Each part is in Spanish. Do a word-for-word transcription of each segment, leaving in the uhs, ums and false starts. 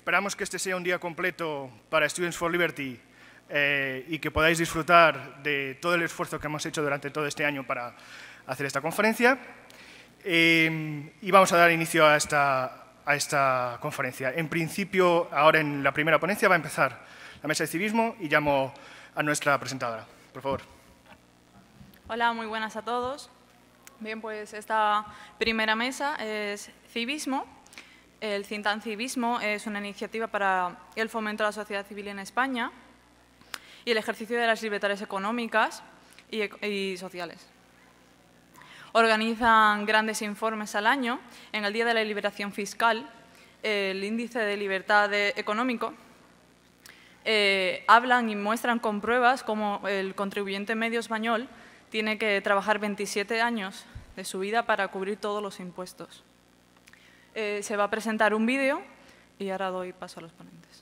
Esperamos que este sea un día completo para Students for Liberty eh, y que podáis disfrutar de todo el esfuerzo que hemos hecho durante todo este año para hacer esta conferencia. Eh, y vamos a dar inicio a esta, a esta conferencia. En principio, ahora en la primera ponencia va a empezar la mesa de civismo y llamo a nuestra presentadora. Por favor. Hola, muy buenas a todos. Bien, pues esta primera mesa es civismo. El think tank Civismo es una iniciativa para el fomento de la sociedad civil en España y el ejercicio de las libertades económicas y, y sociales. Organizan grandes informes al año. En el Día de la Liberación Fiscal, el Índice de Libertad Económico, eh, hablan y muestran con pruebas cómo el contribuyente medio español tiene que trabajar veintisiete años de su vida para cubrir todos los impuestos. Eh, se va a presentar un vídeo y ahora doy paso a los ponentes.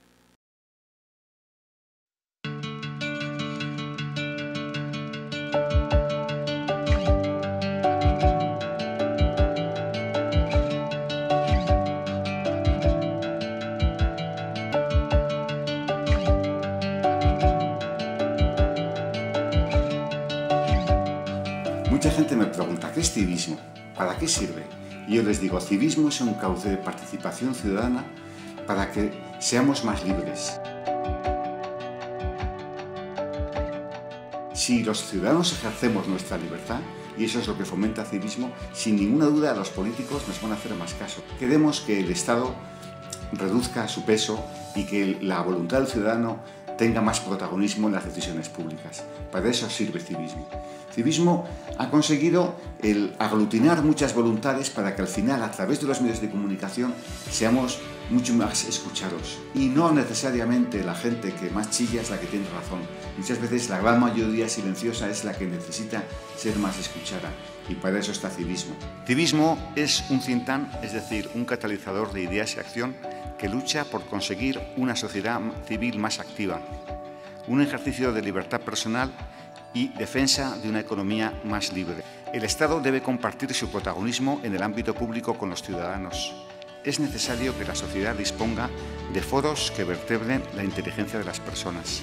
Mucha gente me pregunta, ¿qué es civismo? ¿Para qué sirve? Y yo les digo, civismo es un cauce de participación ciudadana para que seamos más libres. Si los ciudadanos ejercemos nuestra libertad, y eso es lo que fomenta civismo, sin ninguna duda los políticos nos van a hacer más caso. Queremos que el Estado reduzca su peso y que la voluntad del ciudadano tenga más protagonismo en las decisiones públicas. Para eso sirve civismo. Civismo ha conseguido el aglutinar muchas voluntades para que al final, a través de los medios de comunicación, seamos mucho más escuchados. Y no necesariamente la gente que más chilla es la que tiene razón. Muchas veces la gran mayoría silenciosa es la que necesita ser más escuchada. Y para eso está civismo. Civismo es un think tank, es decir, un catalizador de ideas y acción que lucha por conseguir una sociedad civil más activa, un ejercicio de libertad personal y defensa de una economía más libre. El Estado debe compartir su protagonismo en el ámbito público con los ciudadanos. Es necesario que la sociedad disponga de foros que vertebren la inteligencia de las personas.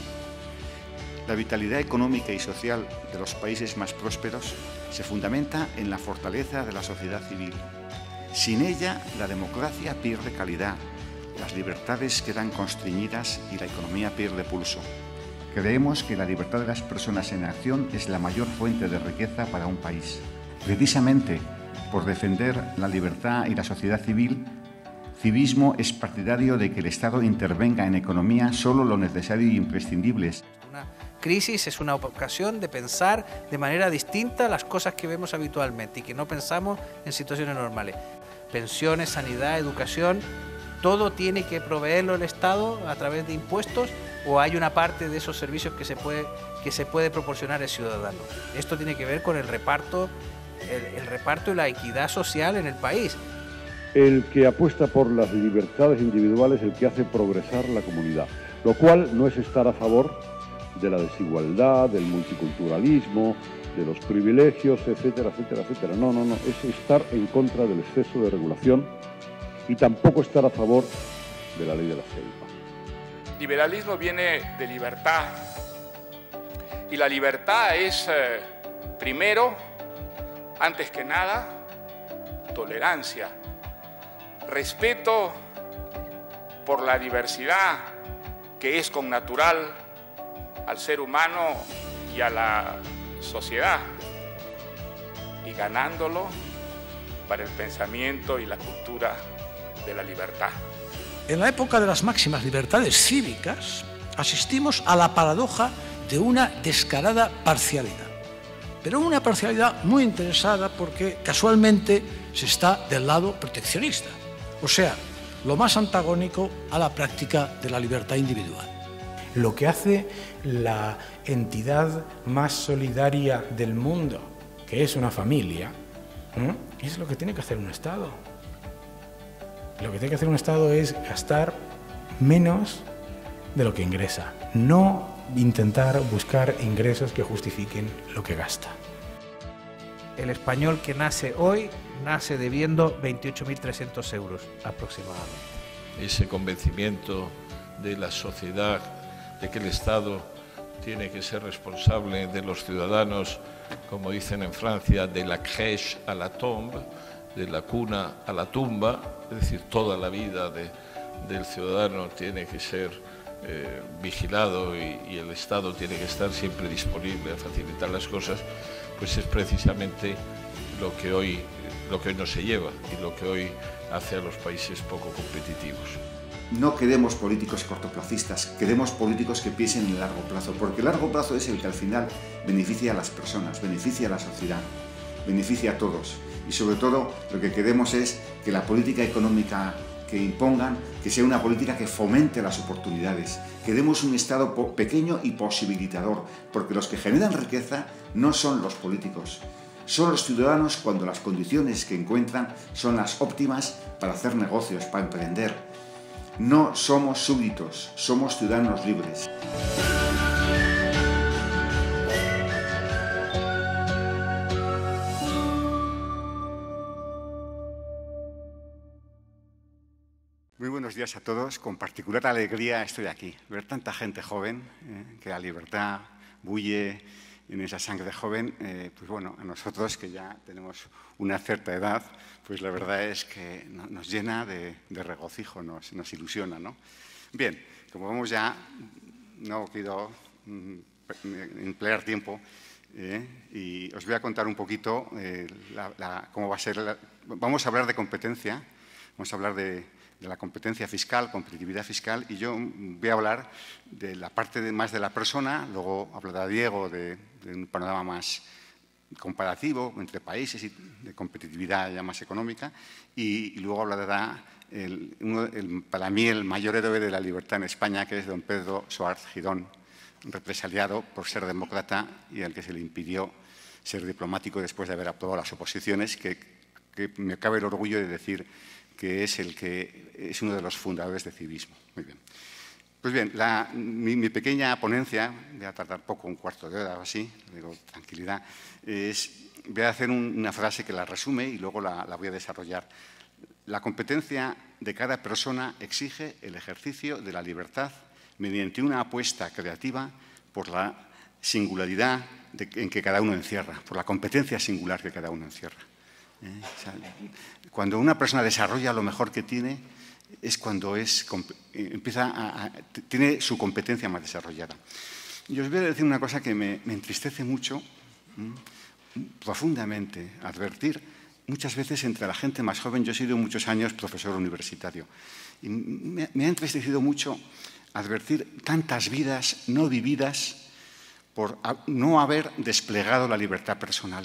La vitalidad económica y social de los países más prósperos se fundamenta en la fortaleza de la sociedad civil. Sin ella, la democracia pierde calidad, las libertades quedan constreñidas y la economía pierde pulso. Creemos que la libertad de las personas en acción es la mayor fuente de riqueza para un país. Precisamente por defender la libertad y la sociedad civil, Civismo es partidario de que el Estado intervenga en economía solo lo necesario y imprescindible. Una crisis es una ocasión de pensar de manera distinta las cosas que vemos habitualmente y que no pensamos en situaciones normales. Pensiones, sanidad, educación, todo tiene que proveerlo el Estado a través de impuestos, o hay una parte de esos servicios que se puede, que se puede proporcionar al ciudadano. Esto tiene que ver con el reparto, el, el reparto y la equidad social en el país. El que apuesta por las libertades individuales, el que hace progresar la comunidad, lo cual no es estar a favor de la desigualdad, del multiculturalismo, de los privilegios, etcétera, etcétera, etcétera. No, no, no, es estar en contra del exceso de regulación y tampoco estar a favor de la ley de la selva. Liberalismo viene de libertad, y la libertad es, eh, primero, antes que nada, tolerancia, respeto por la diversidad que es connatural al ser humano y a la sociedad, y ganándolo para el pensamiento y la cultura de la libertad. En la época de las máximas libertades cívicas, asistimos a la paradoja de una descarada parcialidad. Pero una parcialidad muy interesada porque casualmente se está del lado proteccionista, o sea, lo más antagónico a la práctica de la libertad individual. Lo que hace la entidad más solidaria del mundo, que es una familia, ¿eh? es lo que tiene que hacer un Estado. Lo que tiene que hacer un Estado es gastar menos de lo que ingresa, no intentar buscar ingresos que justifiquen lo que gasta. El español que nace hoy nace debiendo veintiocho mil trescientos euros aproximadamente. ese convencimiento de la sociedad de que el Estado tiene que ser responsable de los ciudadanos, como dicen en Francia, de la crèche à la tombe, de la cuna a la tumba, es decir, toda la vida de, del ciudadano tiene que ser eh, vigilado y, y el Estado tiene que estar siempre disponible a facilitar las cosas, pues es precisamente lo que hoy, lo que hoy no se lleva y lo que hoy hace a los países poco competitivos. No queremos políticos cortoplacistas, queremos políticos que piensen en el largo plazo, porque el largo plazo es el que al final beneficia a las personas, beneficia a la sociedad, beneficia a todos. Y sobre todo lo que queremos es que la política económica que impongan, que sea una política que fomente las oportunidades. Queremos un Estado pequeño y posibilitador, porque los que generan riqueza no son los políticos, son los ciudadanos cuando las condiciones que encuentran son las óptimas para hacer negocios, para emprender. No somos súbditos, somos ciudadanos libres. Muy buenos días a todos. Con particular alegría estoy aquí. Ver tanta gente joven, eh, que la libertad bulle en esa sangre joven, eh, pues bueno, a nosotros que ya tenemos una cierta edad, pues la verdad es que nos llena de, de regocijo, nos, nos ilusiona, ¿no? Bien, como vamos ya, no quiero mm, emplear tiempo eh, y os voy a contar un poquito eh, la, la, cómo va a ser. La, vamos a hablar de competencia, vamos a hablar de, de la competencia fiscal, competitividad fiscal, y yo voy a hablar de la parte de, más de la persona, luego hablará Diego de, de un panorama más comparativo entre países y de competitividad ya más económica, y, y luego hablará el, uno, el, para mí el mayor héroe de la libertad en España, que es don Pedro Soares Girón, represaliado por ser demócrata y al que se le impidió ser diplomático después de haber aprobado las oposiciones, que, que me cabe el orgullo de decir que es, el que es uno de los fundadores del civismo. Muy bien. Pues bien, la, mi, mi pequeña ponencia, voy a tardar poco, un cuarto de hora o así, digo, tranquilidad, es, voy a hacer un, una frase que la resume y luego la, la voy a desarrollar. La competencia de cada persona exige el ejercicio de la libertad mediante una apuesta creativa por la singularidad de, en que cada uno encierra, por la competencia singular que cada uno encierra. ¿Eh? O sea, cuando una persona desarrolla lo mejor que tiene, es cuando es, empieza a, a, tiene su competencia más desarrollada. Y os voy a decir una cosa que me, me entristece mucho, ¿m? profundamente, advertir muchas veces entre la gente más joven. Yo he sido muchos años profesor universitario y me, me ha entristecido mucho advertir tantas vidas no vividas por no haber desplegado la libertad personal.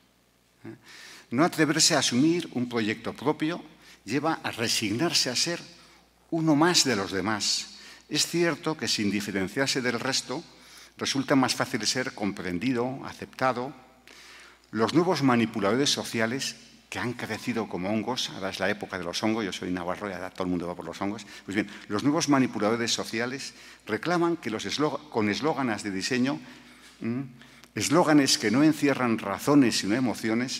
¿Eh? No atreverse a asumir un proyecto propio lleva a resignarse a ser uno más de los demás. Es cierto que sin diferenciarse del resto resulta más fácil ser comprendido, aceptado. Los nuevos manipuladores sociales que han crecido como hongos, ahora es la época de los hongos, yo soy navarro y ahora todo el mundo va por los hongos, pues bien, los nuevos manipuladores sociales reclaman que los eslog- con eslóganes de diseño, eslóganes que no encierran razones sino emociones,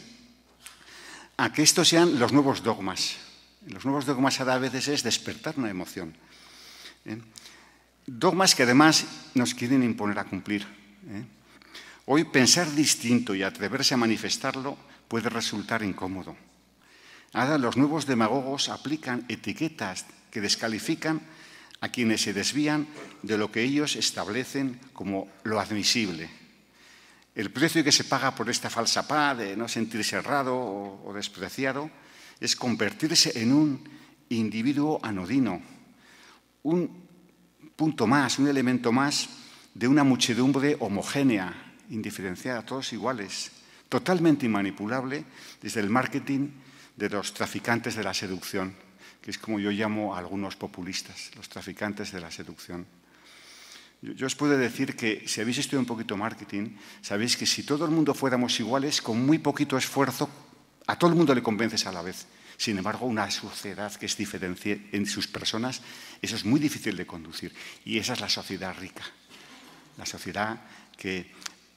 a que estos sean los nuevos dogmas. Los nuevos dogmas a veces es despertar una emoción. ¿Eh? Dogmas que además nos quieren imponer a cumplir. ¿Eh? Hoy pensar distinto y atreverse a manifestarlo puede resultar incómodo. Ahora los nuevos demagogos aplican etiquetas que descalifican a quienes se desvían de lo que ellos establecen como lo admisible. El precio que se paga por esta falsa paz de no sentirse errado o, o despreciado es convertirse en un individuo anodino, un punto más, un elemento más de una muchedumbre homogénea, indiferenciada, todos iguales, totalmente inmanipulable desde el marketing de los traficantes de la seducción, que es como yo llamo a algunos populistas, los traficantes de la seducción. Yo os puedo decir que si habéis estudiado un poquito marketing, sabéis que si todo el mundo fuéramos iguales, con muy poquito esfuerzo, a todo el mundo le convences a la vez. Sin embargo, una sociedad que es diferente en sus personas, eso es muy difícil de conducir. Y esa es la sociedad rica, la sociedad que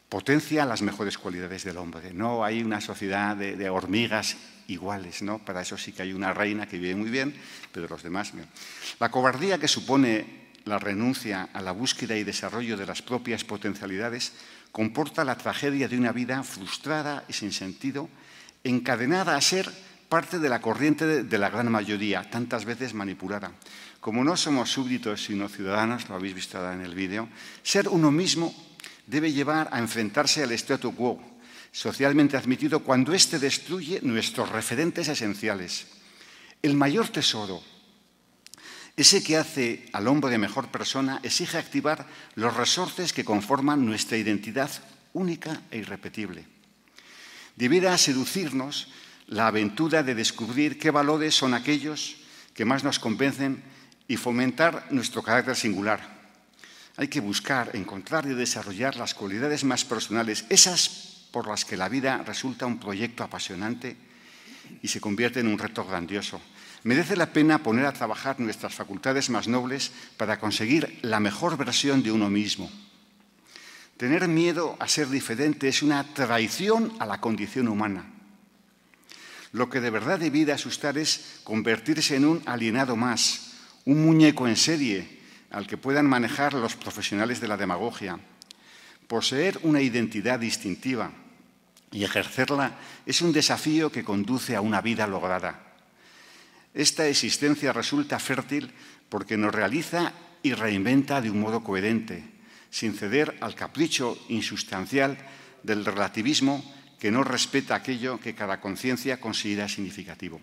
potencia las mejores cualidades del hombre. No hay una sociedad de, de hormigas iguales, ¿no? Para eso sí que hay una reina que vive muy bien, pero los demás... Bien. La cobardía que supone la renuncia a la búsqueda y desarrollo de las propias potencialidades comporta la tragedia de una vida frustrada y sin sentido, encadenada a ser parte de la corriente de, de la gran mayoría, tantas veces manipulada. Como no somos súbditos sino ciudadanos, lo habéis visto ahora en el vídeo, ser uno mismo debe llevar a enfrentarse al statu quo socialmente admitido cuando éste destruye nuestros referentes esenciales. El mayor tesoro, ese que hace al hombre de mejor persona, exige activar los resortes que conforman nuestra identidad única e irrepetible. Debiera seducirnos la aventura de descubrir qué valores son aquellos que más nos convencen y fomentar nuestro carácter singular. Hay que buscar, encontrar y desarrollar las cualidades más personales, esas por las que la vida resulta un proyecto apasionante y se convierte en un reto grandioso. Merece la pena poner a trabajar nuestras facultades más nobles para conseguir la mejor versión de uno mismo. Tener miedo a ser diferente es una traición a la condición humana. Lo que de verdad debiera asustar es convertirse en un alienado más, un muñeco en serie al que puedan manejar los profesionales de la demagogia. Poseer una identidad distintiva y ejercerla es un desafío que conduce a una vida lograda. Esta existencia resulta fértil porque nos realiza y reinventa de un modo coherente, sin ceder al capricho insustancial del relativismo que no respeta aquello que cada conciencia considera significativo.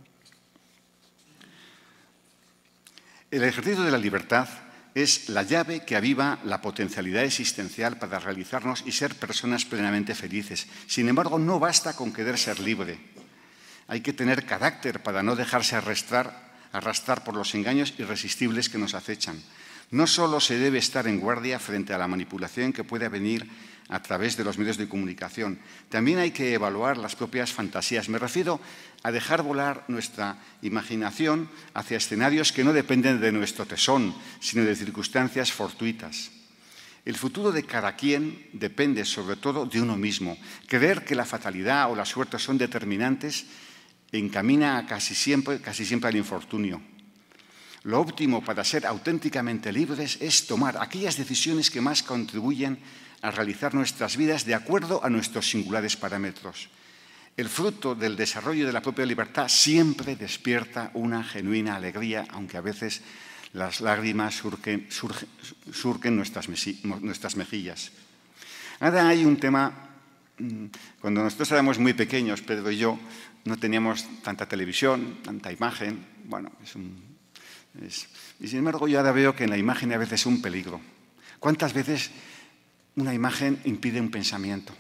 El ejercicio de la libertad es la llave que aviva la potencialidad existencial para realizarnos y ser personas plenamente felices. Sin embargo, no basta con querer ser libre. Hay que tener carácter para no dejarse arrastrar, arrastrar por los engaños irresistibles que nos acechan. No solo se debe estar en guardia frente a la manipulación que puede venir a través de los medios de comunicación, también hay que evaluar las propias fantasías. Me refiero a dejar volar nuestra imaginación hacia escenarios que no dependen de nuestro tesón, sino de circunstancias fortuitas. El futuro de cada quien depende sobre todo de uno mismo. Creer que la fatalidad o la suerte son determinantes encamina casi siempre, casi siempre al infortunio. Lo óptimo para ser auténticamente libres es tomar aquellas decisiones que más contribuyen a realizar nuestras vidas de acuerdo a nuestros singulares parámetros. El fruto del desarrollo de la propia libertad siempre despierta una genuina alegría, aunque a veces las lágrimas surquen, surgen, surquen nuestras, nuestras mejillas. Ahora hay un tema, cuando nosotros éramos muy pequeños, Pedro y yo, no teníamos tanta televisión, tanta imagen, bueno, es un... Es, y sin embargo yo ahora veo que en la imagen a veces es un peligro. ¿Cuántas veces una imagen impide un pensamiento?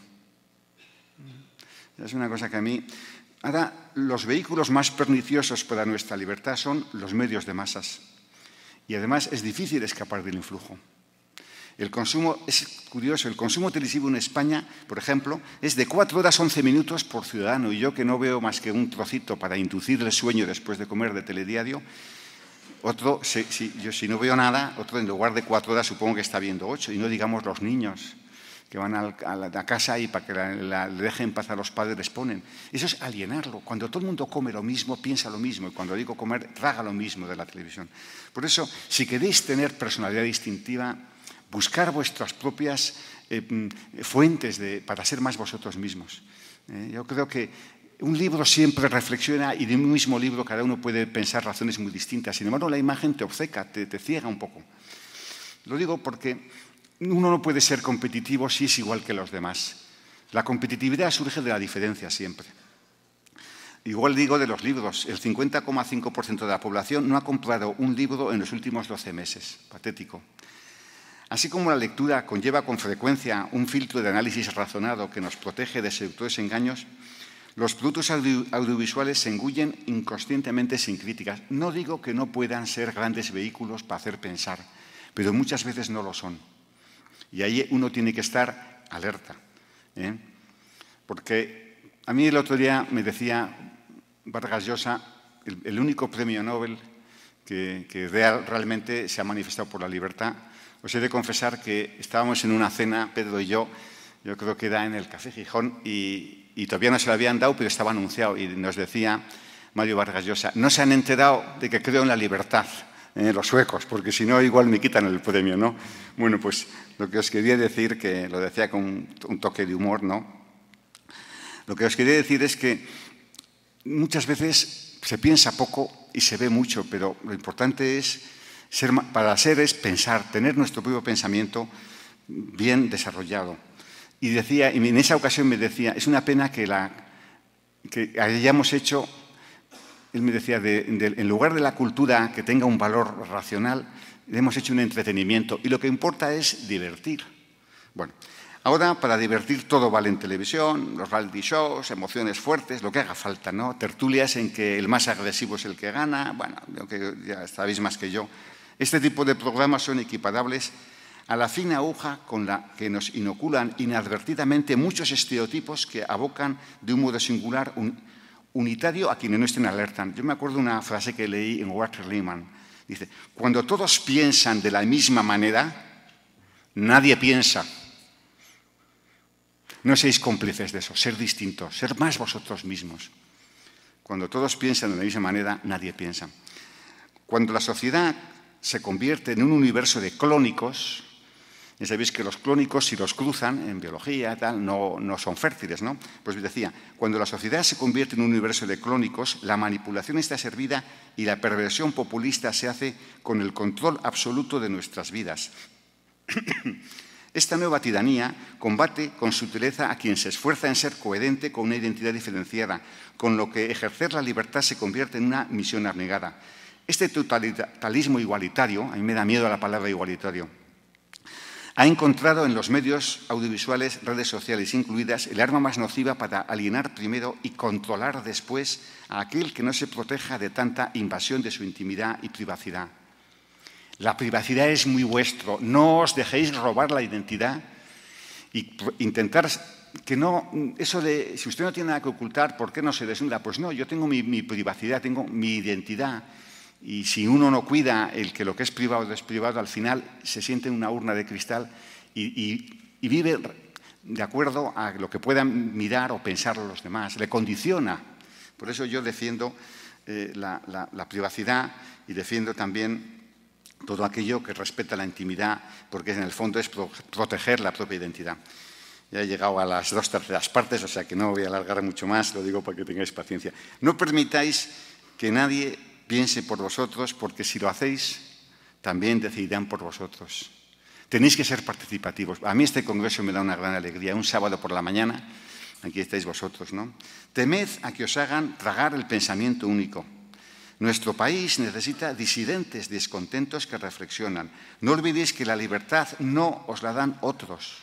Es una cosa que a mí... Ahora, los vehículos más perniciosos para nuestra libertad son los medios de masas. Y además es difícil escapar del influjo. El consumo, es curioso, el consumo televisivo en España, por ejemplo, es de cuatro horas once minutos por ciudadano. Y yo, que no veo más que un trocito para inducir el sueño después de comer de telediario, otro, si, si, yo si no veo nada, otro en lugar de cuatro horas supongo que está viendo ocho. Y no digamos los niños que van a, a la a casa y para que la, la, le dejen paz a los padres les ponen. Eso es alienarlo. Cuando todo el mundo come lo mismo, piensa lo mismo. Y cuando digo comer, traga lo mismo de la televisión. Por eso, si queréis tener personalidad distintiva, buscar vuestras propias eh, fuentes de, para ser más vosotros mismos. Eh, yo creo que un libro siempre reflexiona y de un mismo libro cada uno puede pensar razones muy distintas. Sin embargo, la imagen te obceca, te, te ciega un poco. Lo digo porque uno no puede ser competitivo si es igual que los demás. La competitividad surge de la diferencia siempre. Igual digo de los libros. El cincuenta coma cinco por ciento de la población no ha comprado un libro en los últimos doce meses. Patético. Así como la lectura conlleva con frecuencia un filtro de análisis razonado que nos protege de seductores engaños, los productos audio audiovisuales se engullen inconscientemente sin críticas. No digo que no puedan ser grandes vehículos para hacer pensar, pero muchas veces no lo son. Y ahí uno tiene que estar alerta. ¿eh? Porque a mí el otro día me decía Vargas Llosa, el, el único premio Nobel que, que real, realmente se ha manifestado por la libertad. Os he de confesar que estábamos en una cena, Pedro y yo, yo creo que era en el Café Gijón, y, y todavía no se lo habían dado, pero estaba anunciado, y nos decía Mario Vargas Llosa, no se han enterado de que creo en la libertad, eh, los suecos, porque si no igual me quitan el premio, ¿no? Bueno, pues lo que os quería decir, que lo decía con un, un toque de humor, ¿no? Lo que os quería decir es que muchas veces se piensa poco y se ve mucho, pero lo importante es, ser, para ser es pensar, tener nuestro propio pensamiento bien desarrollado. Y decía, y en esa ocasión me decía, es una pena que, la, que hayamos hecho, él me decía, de, de, en lugar de la cultura que tenga un valor racional, hemos hecho un entretenimiento y lo que importa es divertir. Bueno, ahora para divertir todo vale en televisión, los reality shows, emociones fuertes, lo que haga falta, ¿no? Tertulias en que el más agresivo es el que gana, bueno, lo que ya sabéis más que yo. Este tipo de programas son equiparables a la fina aguja con la que nos inoculan inadvertidamente muchos estereotipos que abocan de un modo singular, un, unitario a quienes no estén alertan. Yo me acuerdo de una frase que leí en Walter Lippmann. Dice, cuando todos piensan de la misma manera, nadie piensa. No seáis cómplices de eso, ser distintos, ser más vosotros mismos. Cuando todos piensan de la misma manera, nadie piensa. Cuando la sociedad se convierte en un universo de clónicos, ya sabéis que los clónicos, si los cruzan en biología, tal, no, no son fértiles, ¿no? Pues decía, cuando la sociedad se convierte en un universo de clónicos, la manipulación está servida y la perversión populista se hace con el control absoluto de nuestras vidas. Esta nueva tiranía combate con sutileza a quien se esfuerza en ser coherente con una identidad diferenciada, con lo que ejercer la libertad se convierte en una misión abnegada. Este totalitarismo igualitario, a mí me da miedo la palabra igualitario, ha encontrado en los medios audiovisuales, redes sociales incluidas, el arma más nociva para alienar primero y controlar después a aquel que no se proteja de tanta invasión de su intimidad y privacidad. La privacidad es muy vuestro, no os dejéis robar la identidad y intentar que no, eso de, si usted no tiene nada que ocultar, ¿por qué no se desnuda? Pues no, yo tengo mi, mi privacidad, tengo mi identidad. Y si uno no cuida el que lo que es privado es privado, al final se siente en una urna de cristal y, y, y vive de acuerdo a lo que puedan mirar o pensar los demás. Le condiciona. Por eso yo defiendo eh, la, la, la privacidad y defiendo también todo aquello que respeta la intimidad, porque en el fondo es pro, proteger la propia identidad. Ya he llegado a las dos terceras partes, o sea que no voy a alargar mucho más, lo digo para que tengáis paciencia. No permitáis que nadie piense por vosotros, porque si lo hacéis, también decidirán por vosotros. Tenéis que ser participativos. A mí este congreso me da una gran alegría. Un sábado por la mañana, aquí estáis vosotros, ¿no? Temed a que os hagan tragar el pensamiento único. Nuestro país necesita disidentes descontentos que reflexionan. No olvidéis que la libertad no os la dan otros,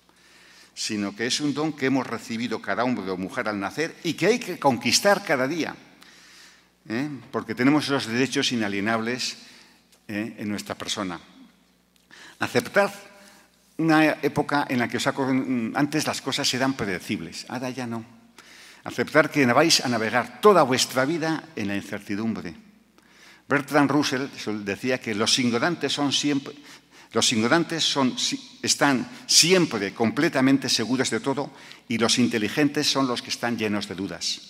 sino que es un don que hemos recibido cada hombre o mujer al nacer y que hay que conquistar cada día. ¿Eh? Porque tenemos esos derechos inalienables ¿eh? en nuestra persona. Aceptad una época en la que os ha, antes las cosas eran predecibles, ahora ya no. Aceptar que vais a navegar toda vuestra vida en la incertidumbre. Bertrand Russell decía que los ignorantes, son siempre, los ignorantes son, están siempre completamente seguros de todo y los inteligentes son los que están llenos de dudas.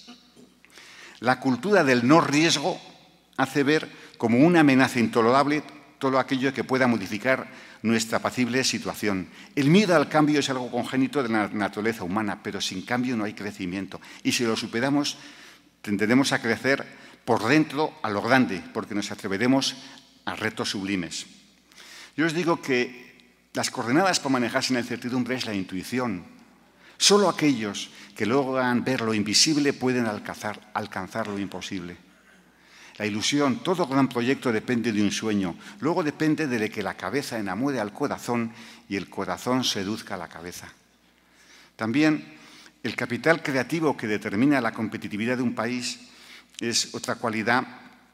La cultura del no riesgo hace ver como una amenaza intolerable todo aquello que pueda modificar nuestra apacible situación. El miedo al cambio es algo congénito de la naturaleza humana, pero sin cambio no hay crecimiento. Y si lo superamos, tenderemos a crecer por dentro a lo grande, porque nos atreveremos a retos sublimes. Yo os digo que las coordenadas para manejarse en la incertidumbre es la intuición. Solo aquellos que logran ver lo invisible pueden alcanzar, alcanzar lo imposible. La ilusión, todo gran proyecto depende de un sueño. Luego depende de que la cabeza enamore al corazón y el corazón seduzca a la cabeza. También el capital creativo que determina la competitividad de un país es otra cualidad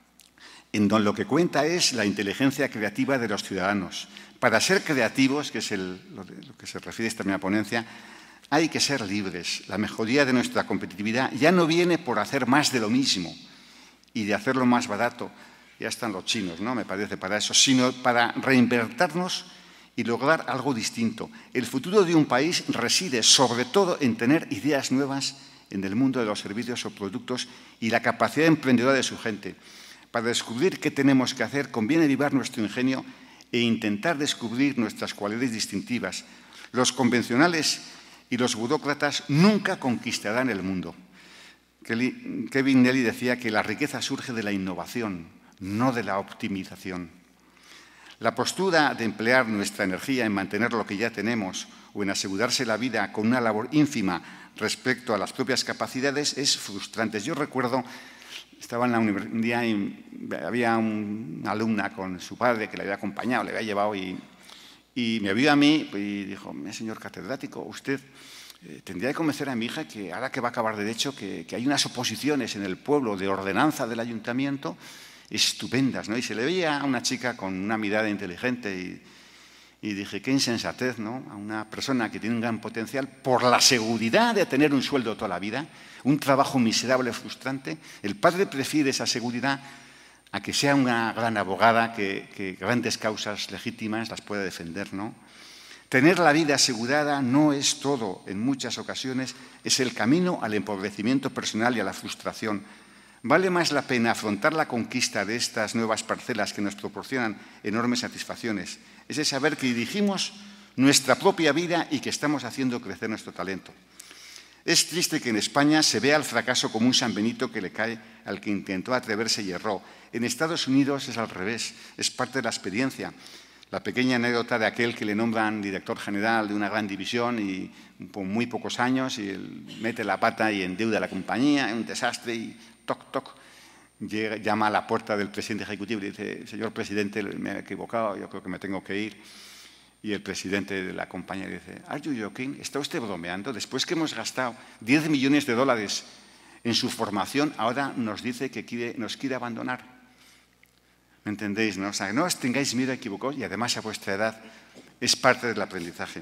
en donde lo que cuenta es la inteligencia creativa de los ciudadanos. Para ser creativos, que es el, lo, de, lo que se refiere esta primera ponencia, hay que ser libres. La mejoría de nuestra competitividad ya no viene por hacer más de lo mismo y de hacerlo más barato, ya están los chinos, ¿no? Me parece, para eso, sino para reinventarnos y lograr algo distinto. El futuro de un país reside sobre todo en tener ideas nuevas en el mundo de los servicios o productos y la capacidad emprendedora de su gente. Para descubrir qué tenemos que hacer, conviene avivar nuestro ingenio e intentar descubrir nuestras cualidades distintivas. Los convencionales y los burócratas nunca conquistarán el mundo. Kevin Nelly decía que la riqueza surge de la innovación, no de la optimización. La postura de emplear nuestra energía en mantener lo que ya tenemos o en asegurarse la vida con una labor ínfima respecto a las propias capacidades es frustrante. Yo recuerdo, estaba en la universidad y había una alumna con su padre que le había acompañado, le había llevado y, y me vio a mí y dijo, señor catedrático, usted eh, tendría que convencer a mi hija que ahora que va a acabar Derecho, que, que hay unas oposiciones en el pueblo de ordenanza del ayuntamiento estupendas, ¿no? Y se le veía a una chica con una mirada inteligente y, y dije, qué insensatez, ¿no? A una persona que tiene un gran potencial por la seguridad de tener un sueldo toda la vida, un trabajo miserable, frustrante. El padre prefiere esa seguridad a que sea una gran abogada que, que grandes causas legítimas las pueda defender, ¿no? Tener la vida asegurada no es todo. En muchas ocasiones es el camino al empobrecimiento personal y a la frustración. Vale más la pena afrontar la conquista de estas nuevas parcelas que nos proporcionan enormes satisfacciones. Es el saber que dirigimos nuestra propia vida y que estamos haciendo crecer nuestro talento. Es triste que en España se vea el fracaso como un San Benito que le cae al que intentó atreverse y erró. En Estados Unidos es al revés, es parte de la experiencia. La pequeña anécdota de aquel que le nombran director general de una gran división y con muy pocos años y él mete la pata y endeuda a la compañía, es un desastre y toc, toc, llega, llama a la puerta del presidente ejecutivo y dice, señor presidente, me he equivocado, yo creo que me tengo que ir. Y el presidente de la compañía dice, ¿Are you joking? ¿Está usted bromeando? Después que hemos gastado diez millones de dólares en su formación, ahora nos dice que quiere, nos quiere abandonar. ¿Me entendéis? ¿No? O sea, no os tengáis miedo a equivocaros y además a vuestra edad es parte del aprendizaje.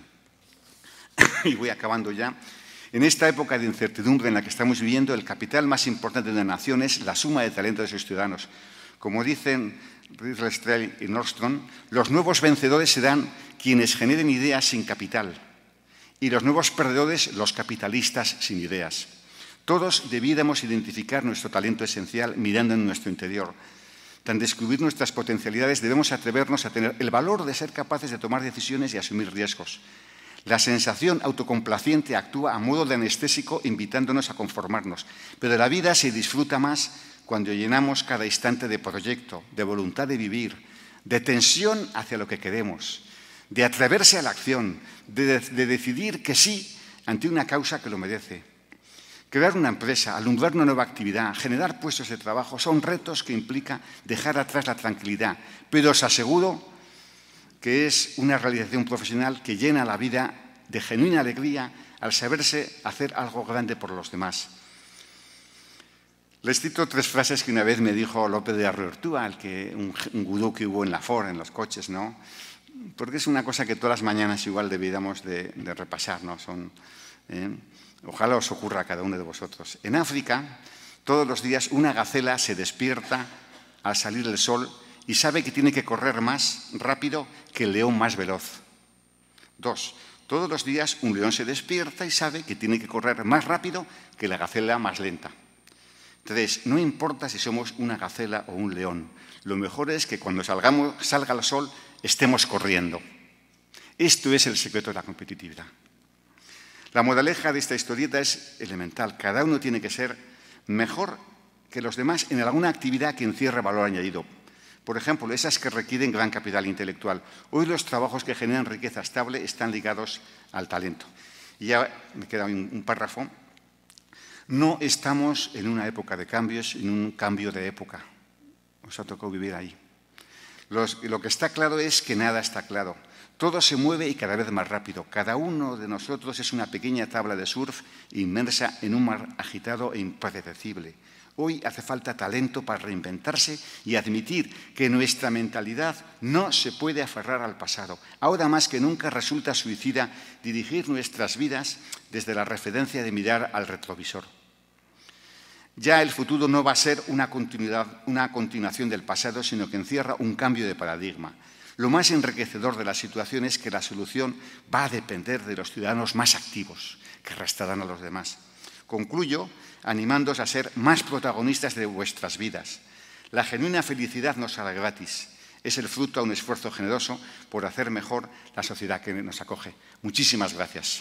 Y voy acabando ya. En esta época de incertidumbre en la que estamos viviendo, el capital más importante de una nación es la suma de talento de sus ciudadanos. Como dicen Ridley y Nordstrom, los nuevos vencedores serán quienes generen ideas sin capital y los nuevos perdedores, los capitalistas sin ideas. Todos debiéramos identificar nuestro talento esencial mirando en nuestro interior. Tan descubrir nuestras potencialidades, debemos atrevernos a tener el valor de ser capaces de tomar decisiones y asumir riesgos. La sensación autocomplaciente actúa a modo de anestésico invitándonos a conformarnos, pero la vida se disfruta más cuando llenamos cada instante de proyecto, de voluntad de vivir, de tensión hacia lo que queremos, de atreverse a la acción, de, de decidir que sí ante una causa que lo merece. Crear una empresa, alumbrar una nueva actividad, generar puestos de trabajo son retos que implican dejar atrás la tranquilidad, pero os aseguro que es una realización profesional que llena la vida de genuina alegría al saberse hacer algo grande por los demás. Les cito tres frases que una vez me dijo López de Arroertúa, el que, un, un gurú que hubo en la Ford, en los coches, ¿no? Porque es una cosa que todas las mañanas igual debiéramos de, de repasar, ¿no? Son, eh, ojalá os ocurra a cada uno de vosotros. En África, todos los días una gacela se despierta al salir el sol y sabe que tiene que correr más rápido que el león más veloz. Dos, todos los días un león se despierta y sabe que tiene que correr más rápido que la gacela más lenta. Tres, no importa si somos una gacela o un león, lo mejor es que cuando salgamos, salga el sol estemos corriendo. Esto es el secreto de la competitividad. La moraleja de esta historieta es elemental. Cada uno tiene que ser mejor que los demás en alguna actividad que encierre valor añadido. Por ejemplo, esas que requieren gran capital intelectual. Hoy los trabajos que generan riqueza estable están ligados al talento. Y ya me queda un, un párrafo. No estamos en una época de cambios, en un cambio de época. Os ha tocado vivir ahí. Los, lo que está claro es que nada está claro. Todo se mueve y cada vez más rápido. Cada uno de nosotros es una pequeña tabla de surf inmersa en un mar agitado e impredecible. Hoy hace falta talento para reinventarse y admitir que nuestra mentalidad no se puede aferrar al pasado. Ahora más que nunca resulta suicida dirigir nuestras vidas desde la referencia de mirar al retrovisor. Ya el futuro no va a ser una continuidad, una continuación del pasado, sino que encierra un cambio de paradigma. Lo más enriquecedor de la situación es que la solución va a depender de los ciudadanos más activos, que arrastrarán a los demás. Concluyo animándoos a ser más protagonistas de vuestras vidas. La genuina felicidad no sale gratis. Es el fruto de un esfuerzo generoso por hacer mejor la sociedad que nos acoge. Muchísimas gracias.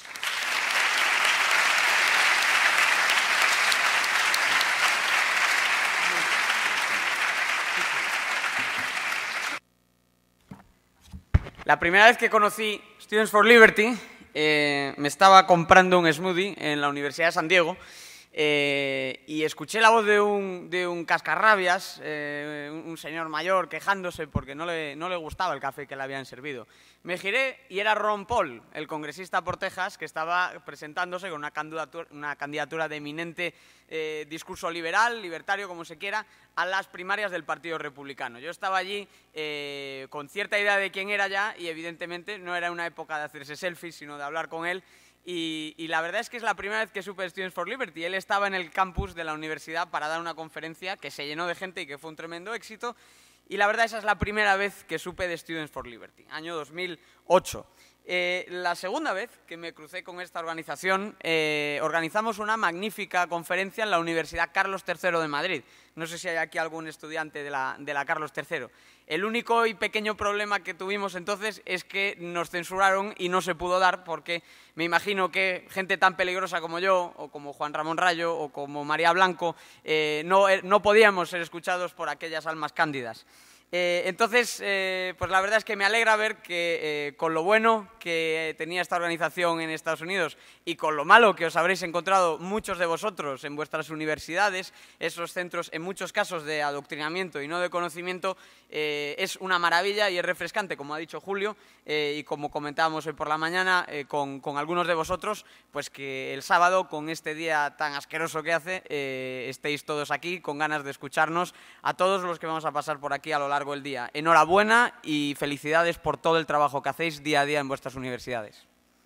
La primera vez que conocí Students for Liberty, eh, me estaba comprando un smoothie en la Universidad de San Diego eh, y escuché la voz de un, de un cascarrabias, eh, un, un señor mayor quejándose porque no le, no le gustaba el café que le habían servido. Me giré y era Ron Paul, el congresista por Texas, que estaba presentándose con una candidatura, una candidatura de eminente eh, discurso liberal, libertario, como se quiera, a las primarias del Partido Republicano. Yo estaba allí eh, con cierta idea de quién era ya y evidentemente no era una época de hacerse selfies, sino de hablar con él. Y, y la verdad es que es la primera vez que supe de Students for Liberty. Él estaba en el campus de la universidad para dar una conferencia que se llenó de gente y que fue un tremendo éxito. Y la verdad esa es la primera vez que supe de Students for Liberty, año dos mil ocho. Eh, la segunda vez que me crucé con esta organización, eh, organizamos una magnífica conferencia en la Universidad Carlos tercero de Madrid. No sé si hay aquí algún estudiante de la, de la Carlos tercero. El único y pequeño problema que tuvimos entonces es que nos censuraron y no se pudo dar porque me imagino que gente tan peligrosa como yo, o como Juan Ramón Rayo, o como María Blanco, eh, no, no podíamos ser escuchados por aquellas almas cándidas. Eh, entonces, eh, pues la verdad es que me alegra ver que eh, con lo bueno que tenía esta organización en Estados Unidos y con lo malo que os habréis encontrado muchos de vosotros en vuestras universidades, esos centros en muchos casos de adoctrinamiento y no de conocimiento, eh, es una maravilla y es refrescante, como ha dicho Julio, eh, y como comentábamos hoy por la mañana eh, con, con algunos de vosotros, pues que el sábado, con este día tan asqueroso que hace, eh, estéis todos aquí con ganas de escucharnos a todos los que vamos a pasar por aquí a lo largo el día. Enhorabuena y felicidades por todo el trabajo que hacéis día a día en vuestras universidades.